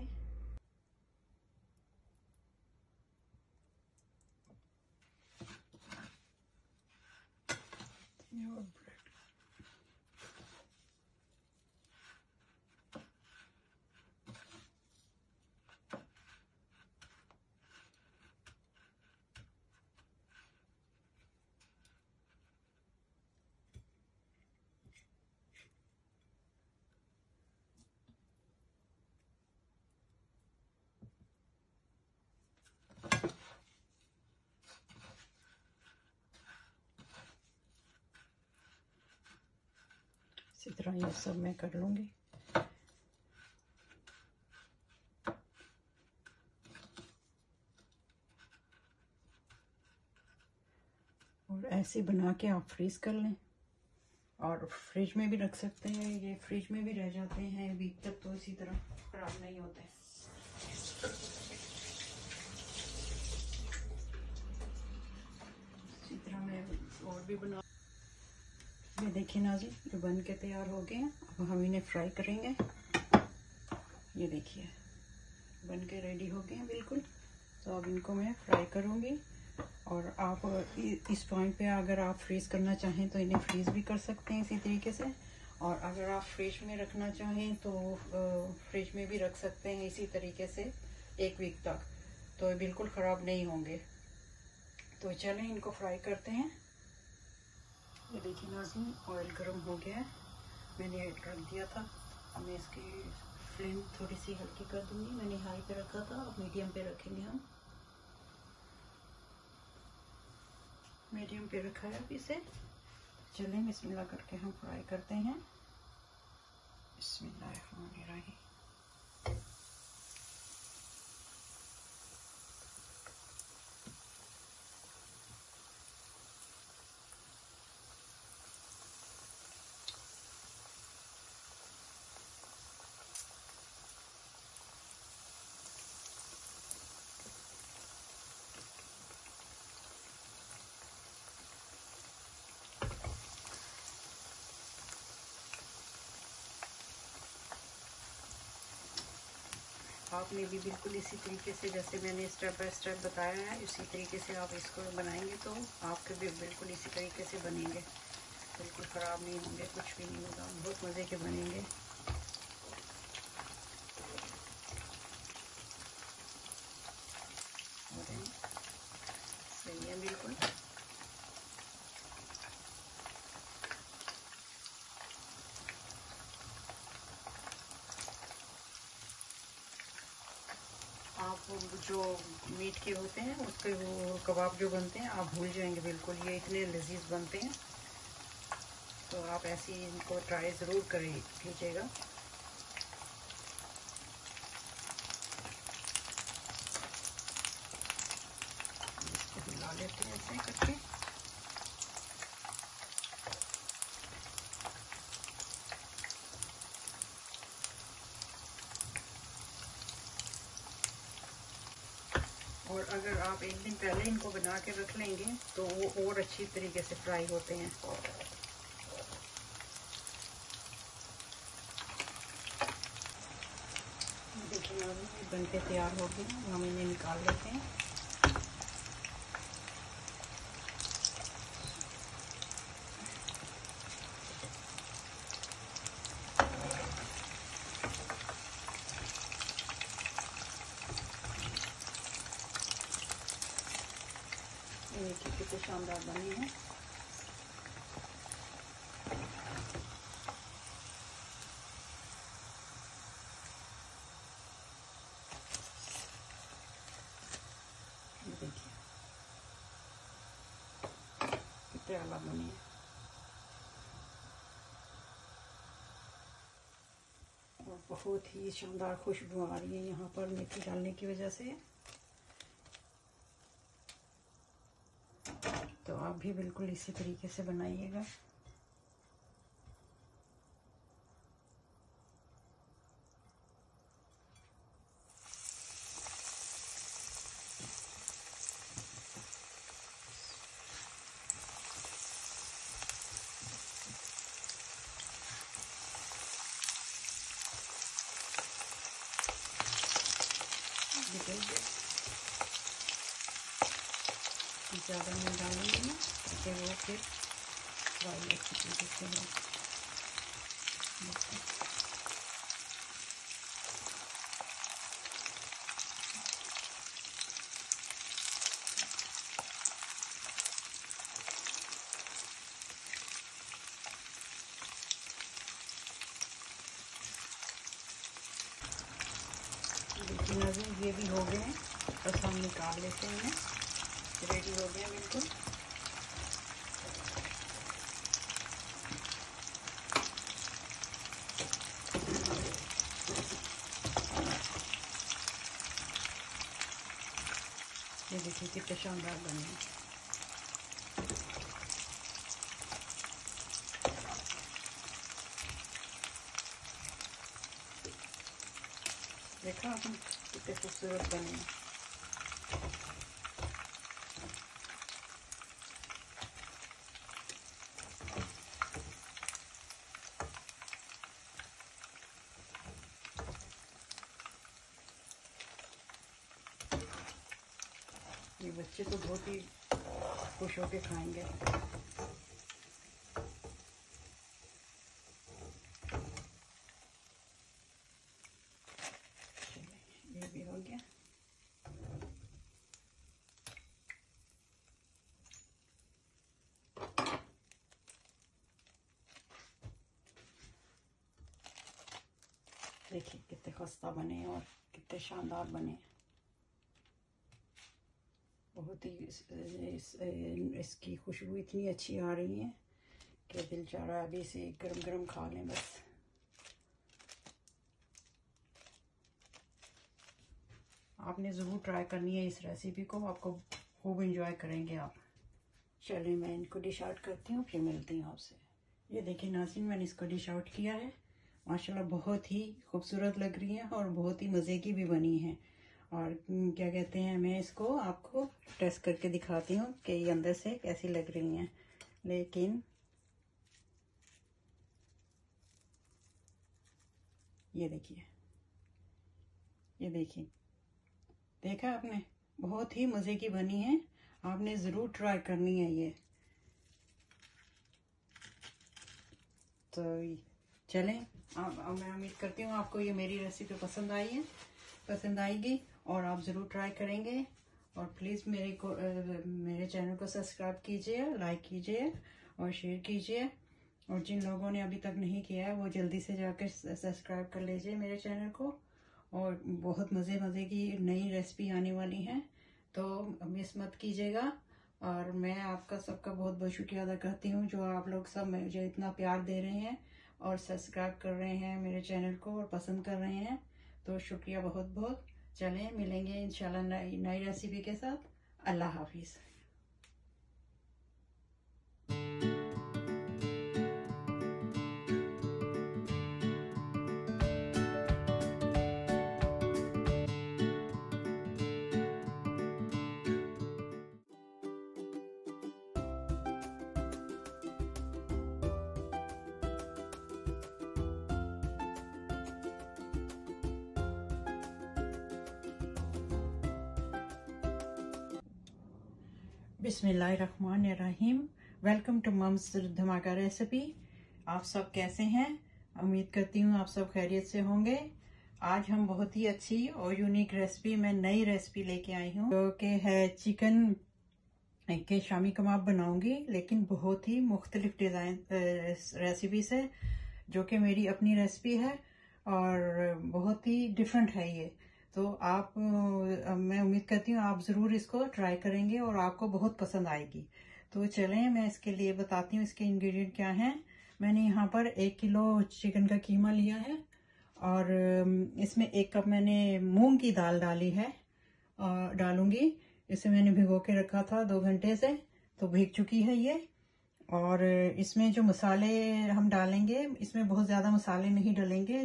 इसी तरह ये सब मैं कर लूँगी। और ऐसे बना के आप फ्रीज़ कर लें। और फ्रिज में भी रख सकते हैं, ये फ्रिज में भी रह जाते हैं वीक तक, तो इसी तरह खराब नहीं होते। इसी तरह मैं और भी बना। ये देखिए नाज़रीन, जो बन के तैयार हो गए हैं। अब हम इन्हें फ्राई करेंगे। ये देखिए बन के रेडी हो गए हैं बिल्कुल। तो अब इनको मैं फ्राई करूँगी। और आप इस पॉइंट पे अगर आप फ्रीज़ करना चाहें तो इन्हें फ्रीज़ भी कर सकते हैं इसी तरीके से। और अगर आप फ्रिज में रखना चाहें तो फ्रिज में भी रख सकते हैं इसी तरीके से एक वीक तक, तो बिल्कुल ख़राब नहीं होंगे। तो चलें इनको फ्राई करते हैं। ये देखिए नाज़रीन, ऑयल गर्म हो गया है, मैंने रख दिया था। अब मैं इसकी फ्लेम थोड़ी सी हल्की कर दूंगी। मैंने हाई पे रखा था, अब मीडियम पे रखेंगे हम। मीडियम पे रखा है अब इसे। चलें बिस्मिल्लाह करके हम फ्राई करते हैं। बिस्मिल्लाहिर्रहमानिर्रहीम। आपने भी बिल्कुल इसी तरीके से, जैसे मैंने स्टेप बाय स्टेप बताया है, इसी तरीके से आप इसको बनाएंगे तो आपके भी बिल्कुल इसी तरीके से बनेंगे। बिल्कुल ख़राब नहीं होंगे, कुछ भी नहीं होगा, बहुत मज़े के बनेंगे। सही है बिल्कुल। आप जो मीट के होते हैं उसके वो कबाब जो बनते हैं आप भूल जाएंगे बिल्कुल, ये इतने लजीज बनते हैं। तो आप ऐसे ही इनको ट्राई ज़रूर करें कीजिएगा। इसको हिला लेते हैं ऐसे करके। और अगर आप एक दिन पहले इनको बना के रख लेंगे तो वो और अच्छी तरीके से फ्राई होते हैं। देखिए ये बन के तैयार हो गए, हम इन्हें निकाल लेते हैं। देखिए कितने शानदार बने हैं। देखिए कितने आला बने हैं। और बहुत ही शानदार खुशबू आ रही है यहाँ पर मेथी डालने की वजह से। तो आप भी बिल्कुल इसी तरीके से बनाइएगा। ज़्यादा नहीं डालेंगे ना, ताकि वो फिर फ्राई अच्छी तरीके से हो। देखिए नाज़रीन, ये भी हो गए हैं, बस हम निकाल लेते हैं। रेडी हो गया बिल्कुल। ये देखिए कितने शानदार बने हैं। देखा आपने कितने खूबसूरत बने हैं। ये बच्चे तो बहुत ही खुश होके खाएंगे। ये भी हो गया। देखिए कितने खस्ता बने और कितने शानदार बने। बहुत ही इस, इस, इसकी खुशबू इतनी अच्छी आ रही है कि दिल चाह रहा है अभी से गरम गरम खा लें बस। आपने ज़रूर ट्राई करनी है इस रेसिपी को, आपको खूब एंजॉय करेंगे आप। चलिए मैं इनको डिश आउट करती हूँ, फिर मिलती हूँ आपसे। ये देखिए नाज़रीन, मैंने इसको डिश आउट किया है। माशाल्लाह बहुत ही खूबसूरत लग रही है और बहुत ही मज़े की भी बनी है। और क्या कहते हैं, मैं इसको आपको टेस्ट करके दिखाती हूँ कि ये अंदर से कैसी लग रही हैं। लेकिन ये देखिए, ये देखिए, देखा आपने, बहुत ही मज़े की बनी है। आपने ज़रूर ट्राई करनी है ये। तो चलें, अब मैं उम्मीद करती हूँ आपको ये मेरी रेसिपी पसंद आई है, पसंद आएगी और आप ज़रूर ट्राई करेंगे। और प्लीज़ मेरे को आ, मेरे चैनल को सब्सक्राइब कीजिए, लाइक कीजिए और शेयर कीजिए। और जिन लोगों ने अभी तक नहीं किया है वो जल्दी से जाकर सब्सक्राइब कर लीजिए मेरे चैनल को। और बहुत मज़े मज़े की नई रेसिपी आने वाली हैं, तो मिस मत कीजिएगा। और मैं आपका सबका बहुत बहुत शुक्रिया अदा करती हूँ जो आप लोग सब मुझे इतना प्यार दे रहे हैं और सब्सक्राइब कर रहे हैं मेरे चैनल को और पसंद कर रहे हैं। तो शुक्रिया बहुत बहुत। चलें मिलेंगे इंशाल्लाह नई नई रेसिपी के साथ। अल्लाह हाफिज़। बिस्मिल्लाहिर्रहमानिर्रहीम। Welcome to mum's Dhamaka recipe. आप सब कैसे हैं? उम्मीद करती हूँ आप सब खैरियत से होंगे। आज हम बहुत ही अच्छी और यूनिक रेसिपी, मैं नई रेसिपी लेके आई हूँ जो कि है चिकन के शामी कबाब बनाऊंगी, लेकिन बहुत ही मुख्तलिफ डिज़ाइन रेसिपी से, जो कि मेरी अपनी रेसिपी है और बहुत ही डिफरेंट है ये। तो आप, मैं उम्मीद करती हूँ आप ज़रूर इसको ट्राई करेंगे और आपको बहुत पसंद आएगी। तो चलें मैं इसके लिए बताती हूँ इसके इंग्रेडिएंट क्या हैं। मैंने यहाँ पर एक किलो चिकन का कीमा लिया है और इसमें एक कप मैंने मूंग की दाल डाली है और डालूंगी। इसे मैंने भिगो के रखा था दो घंटे से, तो भीग चुकी है ये। और इसमें जो मसाले हम डालेंगे, इसमें बहुत ज़्यादा मसाले नहीं डालेंगे,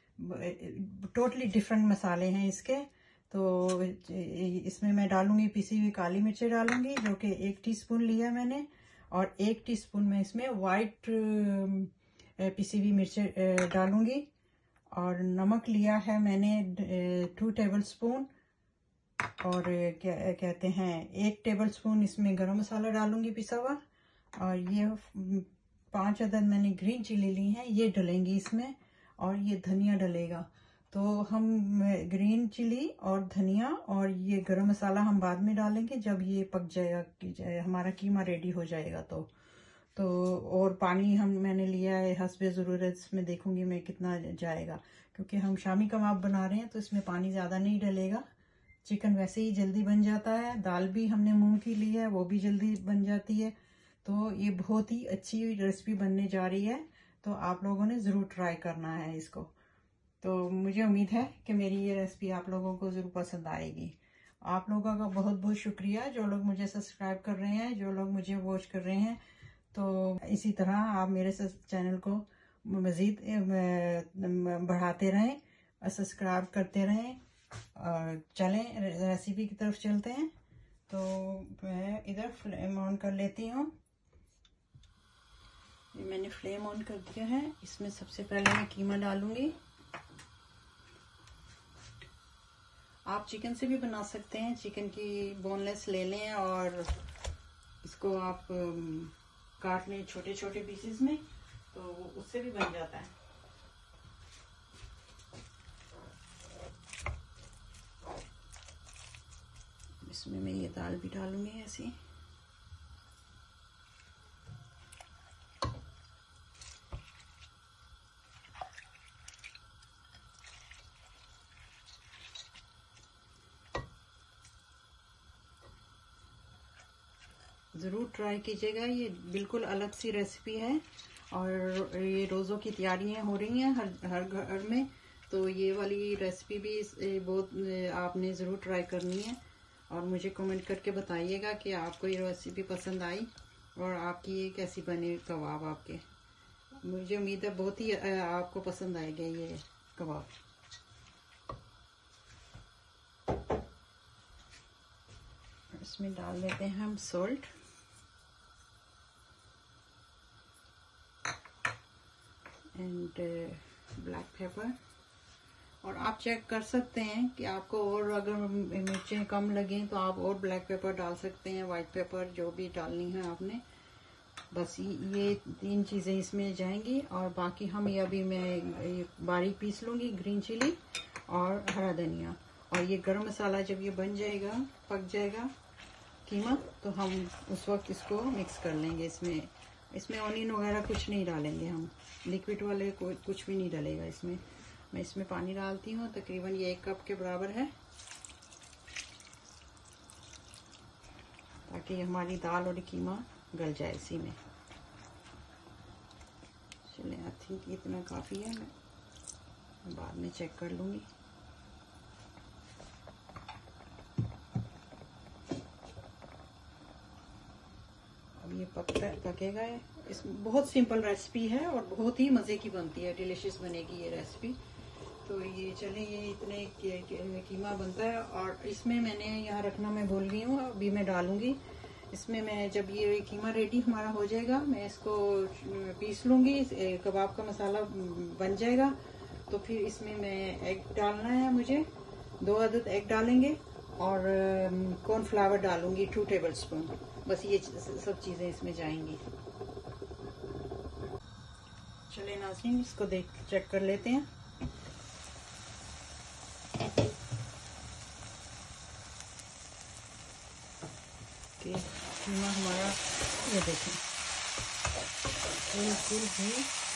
टोटली डिफरेंट मसाले हैं इसके। तो इसमें मैं डालूंगी पिसी हुई काली मिर्चें डालूंगी, जो कि एक टीस्पून लिया मैंने। और एक टीस्पून में इसमें वाइट पिसी हुई मिर्चें डालूंगी। और नमक लिया है मैंने टू टेबल स्पून। और क्या कहते हैं, एक टेबल स्पून इसमें गरम मसाला डालूंगी पिसा हुआ। और ये पांच अदद मैंने ग्रीन चिली ली हैं, ये डलेंगी इसमें। और ये धनिया डलेगा। तो हम ग्रीन चिली और धनिया और ये गरम मसाला हम बाद में डालेंगे जब ये पक जाएगा, कि जाए हमारा कीमा रेडी हो जाएगा। तो तो और पानी हम मैंने लिया है हस्बे ज़रूरत, इसमें देखूंगी मैं कितना जाएगा, क्योंकि हम शामी कबाब बना रहे हैं तो इसमें पानी ज़्यादा नहीं डलेगा। चिकन वैसे ही जल्दी बन जाता है, दाल भी हमने मूंग की ली है वो भी जल्दी बन जाती है। तो ये बहुत ही अच्छी रेसिपी बनने जा रही है, तो आप लोगों ने ज़रूर ट्राई करना है इसको। तो मुझे उम्मीद है कि मेरी ये रेसिपी आप लोगों को ज़रूर पसंद आएगी। आप लोगों का बहुत बहुत शुक्रिया जो लोग मुझे सब्सक्राइब कर रहे हैं, जो लोग मुझे वॉच कर रहे हैं। तो इसी तरह आप मेरे चैनल को मज़ीद बढ़ाते रहें सब्सक्राइब करते रहें और चलें रेसिपी की तरफ चलते हैं। तो मैं इधर फ्लेम ऑन कर लेती हूँ। मैंने फ्लेम ऑन कर दिया है। इसमें सबसे पहले मैं कीमा डालूंगी। आप चिकन से भी बना सकते हैं, चिकन की बोनलेस ले लें और इसको आप काट लें छोटे छोटे पीसेस में, तो उससे भी बन जाता है। इसमें मैं ये दाल भी डालूंगी ऐसे। ज़रूर ट्राई कीजिएगा, ये बिल्कुल अलग सी रेसिपी है और ये रोज़ों की तैयारियां हो रही हैं हर हर घर में, तो ये वाली रेसिपी भी बहुत आपने ज़रूर ट्राई करनी है। और मुझे कमेंट करके बताइएगा कि आपको ये रेसिपी पसंद आई और आपकी ये कैसी बने कबाब आपके। मुझे उम्मीद है बहुत ही आपको पसंद आएगा ये कबाब। इसमें डाल देते हैं हम सॉल्ट एंड ब्लैक पेपर। और आप चेक कर सकते हैं कि आपको और अगर मिर्चें कम लगें तो आप और ब्लैक पेपर डाल सकते हैं, वाइट पेपर, जो भी डालनी है आपने। बस ये तीन चीज़ें इसमें जाएंगी और बाकी हम ये अभी मैं बारीक पीस लूँगी ग्रीन चिली और हरा धनिया। और ये गरम मसाला जब ये बन जाएगा, पक जाएगा कीमा, तो हम उस वक्त इसको मिक्स कर लेंगे। इसमें इसमें ऑनियन वगैरह कुछ नहीं डालेंगे हम, लिक्विड वाले को कुछ भी नहीं डलेगा इसमें। मैं इसमें पानी डालती हूँ, तकरीबन ये एक कप के बराबर है, ताकि हमारी दाल और कीमा गल जाए इसी में। चलिए, आई थिंक इतना काफ़ी है, मैं बाद में चेक कर लूँगी। अब ये पकता पकेगा। इस बहुत सिंपल रेसिपी है और बहुत ही मज़े की बनती है, डिलीशियस बनेगी ये रेसिपी। तो ये चले, ये इतने कीमा बनता है। और इसमें मैंने यहाँ रखना मैं भूल गई हूँ, अभी मैं डालूंगी इसमें। मैं जब ये कीमा रेडी हमारा हो जाएगा, मैं इसको पीस लूँगी, कबाब का मसाला बन जाएगा। तो फिर इसमें मैं एग डालना है, मुझे दो अदद एग डालेंगे और कॉर्नफ्लावर डालूंगी टू टेबल स्पून। बस ये सब चीज़ें इसमें जाएंगी। चलिए नाज़रीन, इसको देख चेक कर लेते हैं। कि कीमा हमारा, ये देखें, बिल्कुल ही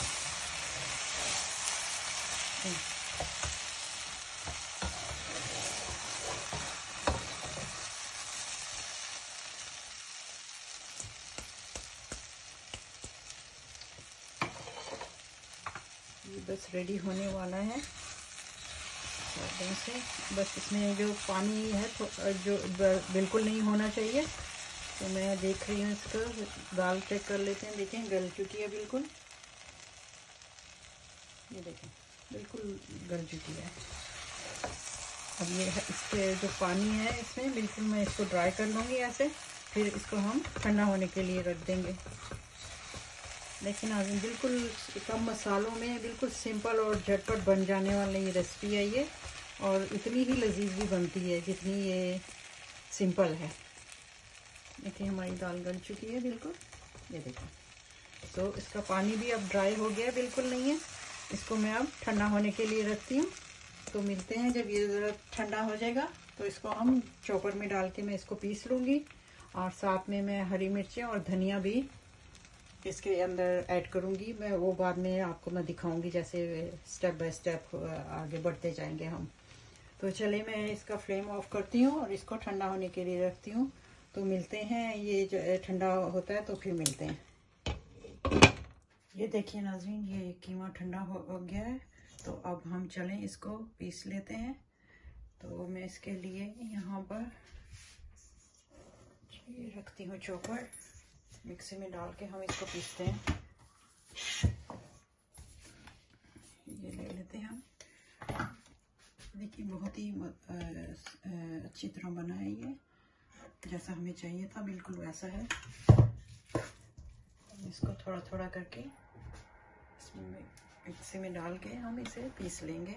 ये बस रेडी होने वाला है एकदम से। बस इसमें जो पानी है तो जो बिल्कुल नहीं होना चाहिए। तो मैं देख रही हूँ इसको, दाल चेक कर लेते हैं। देखें, गल चुकी है बिल्कुल, ये देखें बिल्कुल गल चुकी है। अब ये इसके जो पानी है इसमें बिल्कुल मैं इसको ड्राई कर लूँगी ऐसे, फिर इसको हम ठंडा होने के लिए रख देंगे। लेकिन आज बिल्कुल कम मसालों में बिल्कुल सिंपल और झटपट बन जाने वाली ये रेसिपी है ये, और इतनी ही लजीज भी बनती है जितनी ये सिंपल है। देखिए हमारी दाल गल चुकी है बिल्कुल, ये देखिए। तो इसका पानी भी अब ड्राई हो गया, बिल्कुल नहीं है। इसको मैं अब ठंडा होने के लिए रखती हूँ। तो मिलते हैं जब ये ज़रा ठंडा हो जाएगा, तो इसको हम चॉपर में डाल के मैं इसको पीस लूँगी। और साथ में मैं हरी मिर्चें और धनिया भी इसके अंदर ऐड करूँगी। मैं वो बाद में आपको मैं दिखाऊँगी, जैसे स्टेप बाय स्टेप आगे बढ़ते जाएंगे हम। तो चले, मैं इसका फ्लेम ऑफ करती हूँ और इसको ठंडा होने के लिए रखती हूँ। तो मिलते हैं, ये जो ठंडा होता है तो फिर मिलते हैं। ये देखिए नाज़रीन, ये कीमा ठंडा हो, हो गया है। तो अब हम चलें इसको पीस लेते हैं। तो मैं इसके लिए यहाँ पर ये रखती हूँ चॉपर, मिक्सी में डाल के हम इसको पीसते हैं। ये ले लेते हैं हम। ही अच्छी तरह बना है ये, जैसा हमें चाहिए था बिल्कुल वैसा है। इसको थोड़ा थोड़ा करके इसमें मिक्सी में डाल के हम इसे पीस लेंगे।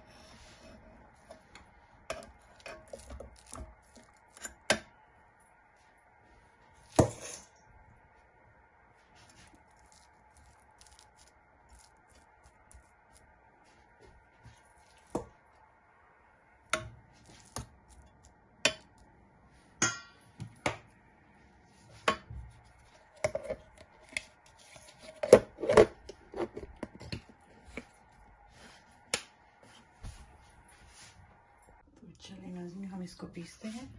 चलिए नाज़रीन, हम इसको पीसते हैं।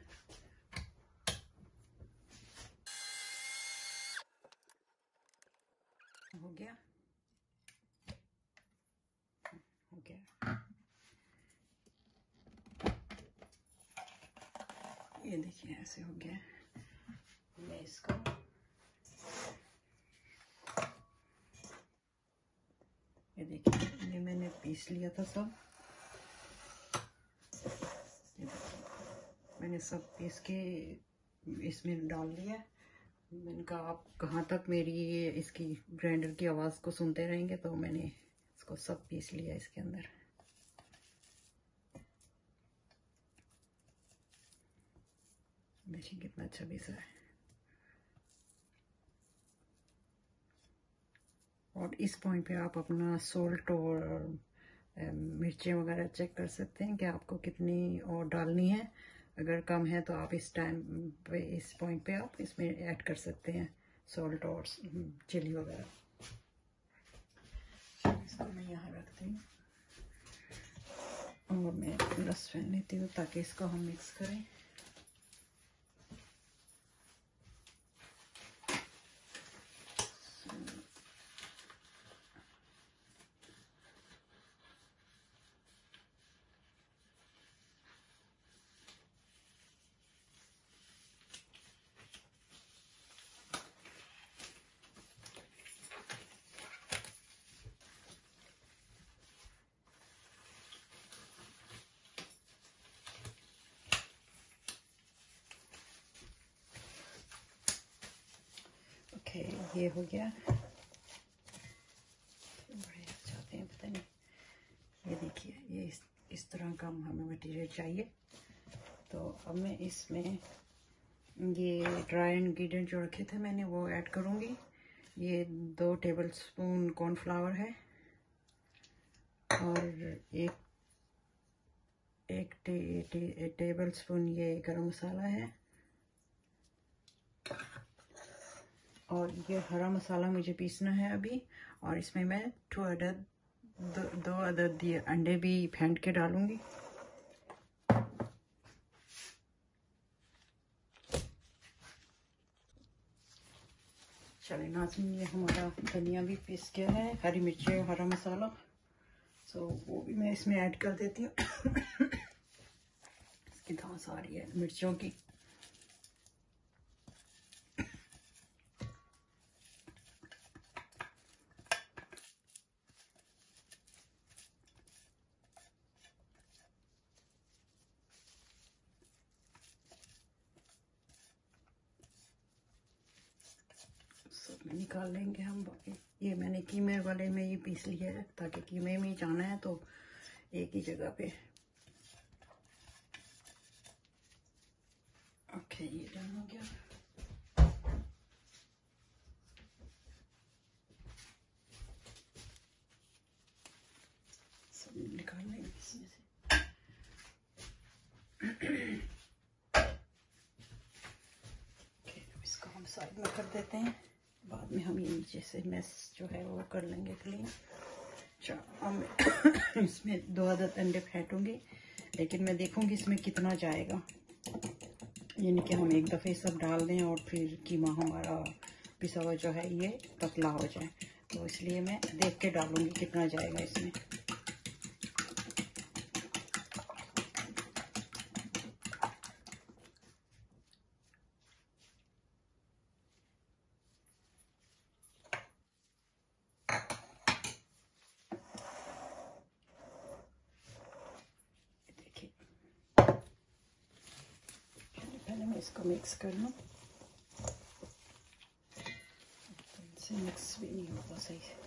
हो गया हो गया ये देखिए ऐसे हो गया। मैं इसको ये देखिए, ये मैंने पीस लिया था सब। मैंने सब पीस के इसमें डाल दिया। मैंने कहा आप कहाँ तक मेरी इसकी ग्राइंडर की आवाज़ को सुनते रहेंगे, तो मैंने इसको सब पीस लिया इसके अंदर। देखिए कितना अच्छा पीसा है। और इस पॉइंट पे आप अपना सोल्ट और मिर्चें वगैरह चेक कर सकते हैं कि आपको कितनी और डालनी है। अगर कम है तो आप इस टाइम पे, इस पॉइंट पे आप इसमें ऐड कर सकते हैं सॉल्ट और चिली वगैरह। इसको मैं यहाँ रखती हूँ और मैं रस फैन लेती हूँ ताकि इसको हम मिक्स करें। ओके, ये हो गया। बड़े चाहते हैं पता नहीं। ये देखिए, ये इस, इस तरह का हमें मटेरियल चाहिए। तो अब मैं इसमें ये ड्राई इंग्रेडिएंट जो रखे थे मैंने वो ऐड करूँगी। ये दो टेबलस्पून कॉर्नफ्लावर है और एक एक टे, टे, टेबल स्पून ये गरम मसाला है और ये हरा मसाला मुझे पीसना है अभी। और इसमें मैं टू अदद दो, दो अदद ये अंडे भी फेंट के डालूंगी। चलिए नाज़रीन, ये हमारा धनिया भी पीस गया है, हरी मिर्ची और हरा मसाला। सो वो भी मैं इसमें ऐड कर देती हूँ। इसकी घास आ रही है मिर्चों की। सब निकाल लेंगे हम। ये मैंने कीमे वाले में ही पीस लिया है ताकि कीमे में ही जाना है तो एक ही जगह पे। ओके, ये डन हो गया। सब निकाल लेंगे इसमें से। ओके, इसको हम साइड में कर देते हैं। बाद में हम ये नीचे से मैस जो है वो कर लेंगे क्लीन। हम इसमें दो अदद अंडे फेंटूंगी, लेकिन मैं देखूंगी इसमें कितना जाएगा। ये नहीं कि हम एक दफ़े सब डाल दें और फिर कीमा हमारा पिसा हुआ जो है ये पतला हो जाए। तो इसलिए मैं देख के डालूंगी कितना जाएगा इसमें। इसको मिक्स कर लूँ। इनसे मिक्स भी नहीं होगा सही से।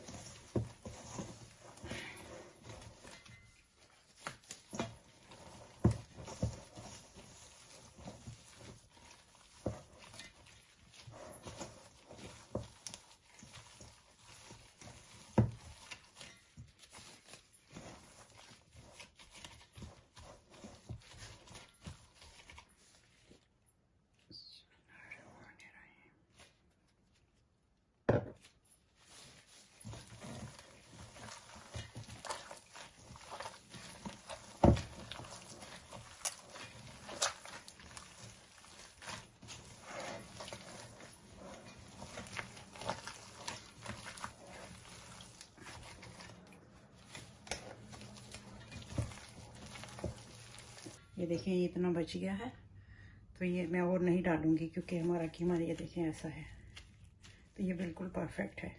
ये देखिए ये इतना बच गया है, तो ये मैं और नहीं डालूंगी क्योंकि हमारा कीमा ये देखें ऐसा है, तो ये बिल्कुल परफेक्ट है।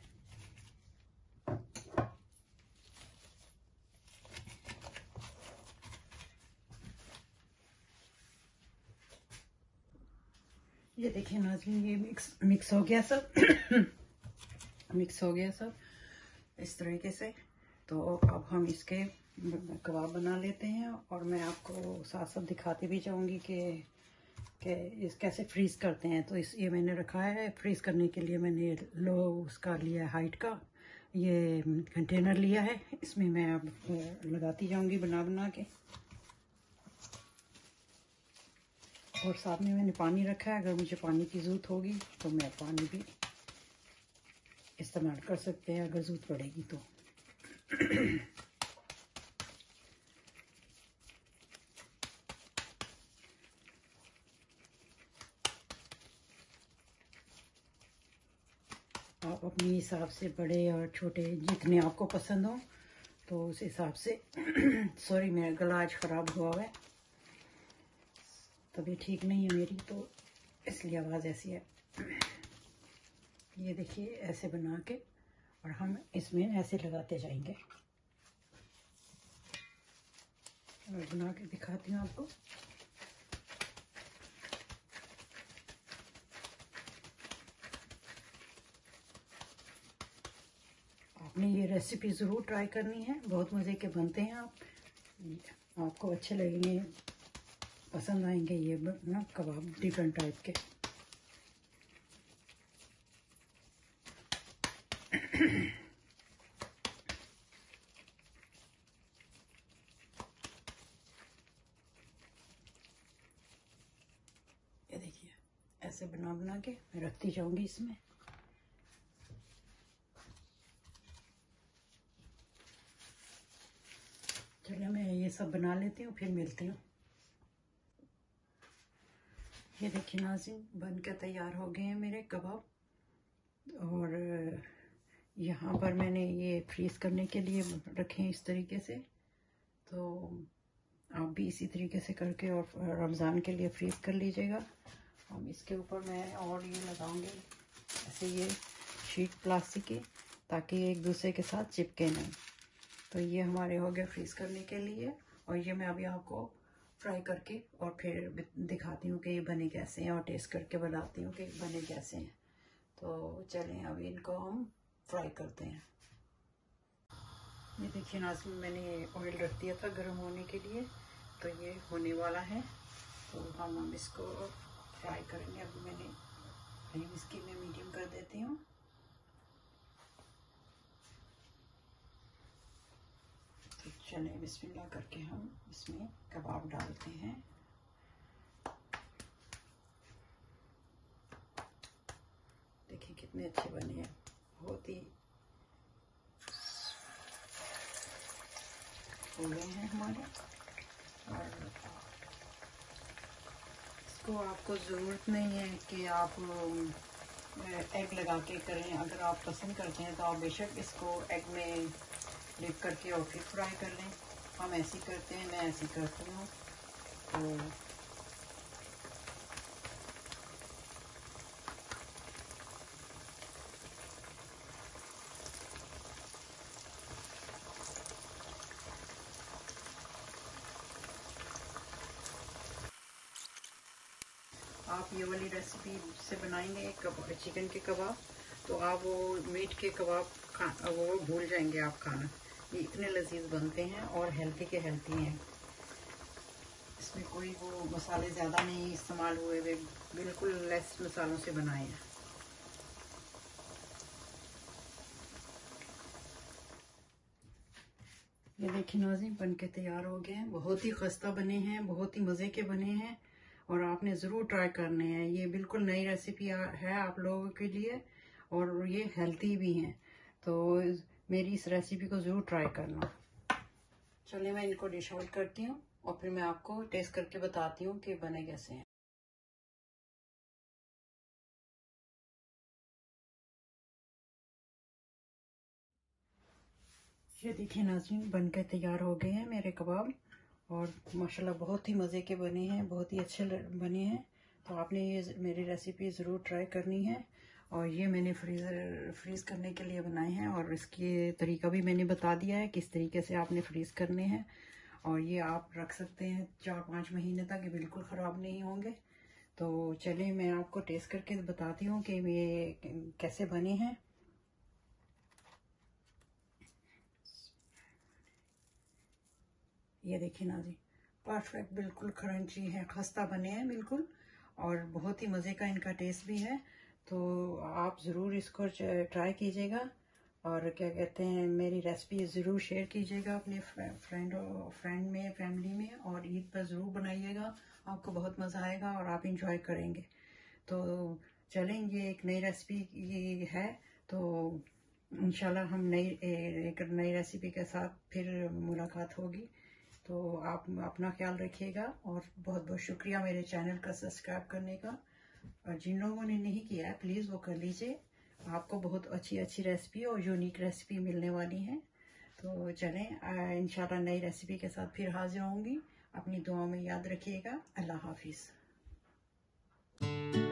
ये देखिए नाज़रीन, ये मिक्स मिक्स हो गया सब मिक्स हो गया सब इस तरीके से। तो अब हम इसके कबाब बना लेते हैं और मैं आपको साथ साथ दिखाती भी जाऊंगी कि कि इस कैसे फ्रीज़ करते हैं। तो इस ये मैंने रखा है फ्रीज़ करने के लिए, मैंने लो उसका लिया हाइट का ये कंटेनर लिया है, इसमें मैं अब लगाती जाऊंगी बना बना के। और साथ में मैंने पानी रखा है, अगर मुझे पानी की ज़रूरत होगी तो मैं पानी भी इस्तेमाल कर सकते हैं अगर ज़रूरत पड़ेगी तो। आप अपने हिसाब से बड़े और छोटे जितने आपको पसंद हो तो उस हिसाब से सॉरी मेरा गला आज ख़राब हुआ है, तभी ठीक नहीं है मेरी, तो इसलिए आवाज़ ऐसी है। ये देखिए ऐसे बना के और हम इसमें ऐसे लगाते जाएंगे। और बना के दिखाती हूँ आपको। आपने ये रेसिपी ज़रूर ट्राई करनी है, बहुत मज़े के बनते हैं। आप आपको अच्छे लगेंगे, पसंद आएंगे ये ना कबाब डिफरेंट टाइप के। ये देखिए ऐसे बना बना के मैं रखती जाऊंगी इसमें। चलिए मैं ये सब बना लेती हूँ, फिर मिलती हूँ। ये देखिए नाज़रीन बन के तैयार हो गए हैं मेरे कबाब। और यहाँ पर मैंने ये फ्रीज़ करने के लिए रखे हैं इस तरीके से, तो आप भी इसी तरीके से करके और रमज़ान के लिए फ्रीज़ कर लीजिएगा। अब इसके ऊपर मैं और ये लगाऊंगी ऐसे ये शीट प्लास्टिक की, ताकि एक दूसरे के साथ चिपके नहीं। तो ये हमारे हो गया फ्रीज़ करने के लिए, और ये मैं अभी आपको फ्राई करके और फिर दिखाती हूँ कि ये बने कैसे हैं और टेस्ट करके बताती हूँ कि बने कैसे हैं। तो चलें अभी इनको हम फ्राई करते हैं। ये देखिए नाज़रीन मैंने ऑयल रख दिया था गर्म होने के लिए, तो ये होने वाला है। तो हम हम इसको फ्राई करेंगे। अभी मैंने फ्लेम इसकी मैं मीडियम कर देती हूँ। तो चलें बिस्मिल्लाह करके हम इसमें कबाब डालते हैं। देखिए कितने अच्छे बने हैं, बहुत ही हो गए हैं हमारे। और इसको आपको ज़रूरत नहीं है कि आप एग लगा के करें। अगर आप पसंद करते हैं तो आप बेशक इसको एग में डिप करके और फिर फ्राई कर लें। हम ऐसे ही करते हैं, मैं ऐसे ही करती हूँ। तो आप ये वाली रेसिपी से बनाएंगे कबाब, चिकन के कबाब, तो आप वो मीट के कबाब खा वो भूल जाएंगे आप खाना। ये इतने लजीज बनते हैं और हेल्थी के हेल्थी हैं। इसमें कोई वो मसाले ज़्यादा नहीं इस्तेमाल हुए हुए, बिल्कुल लेस मसालों से बनाए हैं। ये देखिए नाज़रीन, बन के तैयार हो गए हैं। बहुत ही खस्ता बने हैं, बहुत ही मज़े के बने हैं और आपने ज़रूर ट्राई करने हैं। ये बिल्कुल नई रेसिपी है आप लोगों के लिए और ये हेल्थी भी हैं, तो मेरी इस रेसिपी को ज़रूर ट्राई करना। चलिए मैं इनको डिश आउट करती हूँ और फिर मैं आपको टेस्ट करके बताती हूँ कि बने कैसे हैं। ये देखिए नाज़रीन, बनकर तैयार हो गए हैं मेरे कबाब और माशाल्लाह बहुत ही मज़े के बने हैं, बहुत ही अच्छे बने हैं। तो आपने ये मेरी रेसिपी ज़रूर ट्राई करनी है। और ये मैंने फ्रीज़र फ्रीज़ करने के लिए बनाए हैं और इसकी तरीका भी मैंने बता दिया है किस तरीके से आपने फ्रीज़ करने हैं। और ये आप रख सकते हैं चार पाँच महीने तक, ये बिल्कुल ख़राब नहीं होंगे। तो चलिए मैं आपको टेस्ट करके बताती हूँ कि ये कैसे बने हैं। ये देखिए ना जी, परफेक्ट, बिल्कुल क्रंची है, खस्ता बने हैं बिल्कुल और बहुत ही मज़े का इनका टेस्ट भी है। तो आप ज़रूर इसको ट्राई कीजिएगा और क्या कहते हैं, मेरी रेसिपी ज़रूर शेयर कीजिएगा अपने फ्रेंड फ्रेंड में, फैमिली में, और ईद पर ज़रूर बनाइएगा। आपको बहुत मज़ा आएगा और आप इंजॉय करेंगे। तो चलेंगे, एक नई रेसिपी है, तो इंशाल्लाह हम नई एक नई रेसिपी के साथ फिर मुलाकात होगी। तो आप अपना ख्याल रखिएगा और बहुत बहुत शुक्रिया मेरे चैनल का सब्सक्राइब करने का। और जिन लोगों ने नहीं किया है प्लीज़ वो कर लीजिए, आपको बहुत अच्छी अच्छी रेसिपी और यूनिक रेसिपी मिलने वाली है। तो चलें, इंशाल्लाह नई रेसिपी के साथ फिर हाजिर होंगी। अपनी दुआओं में याद रखिएगा। अल्लाह हाफिज़।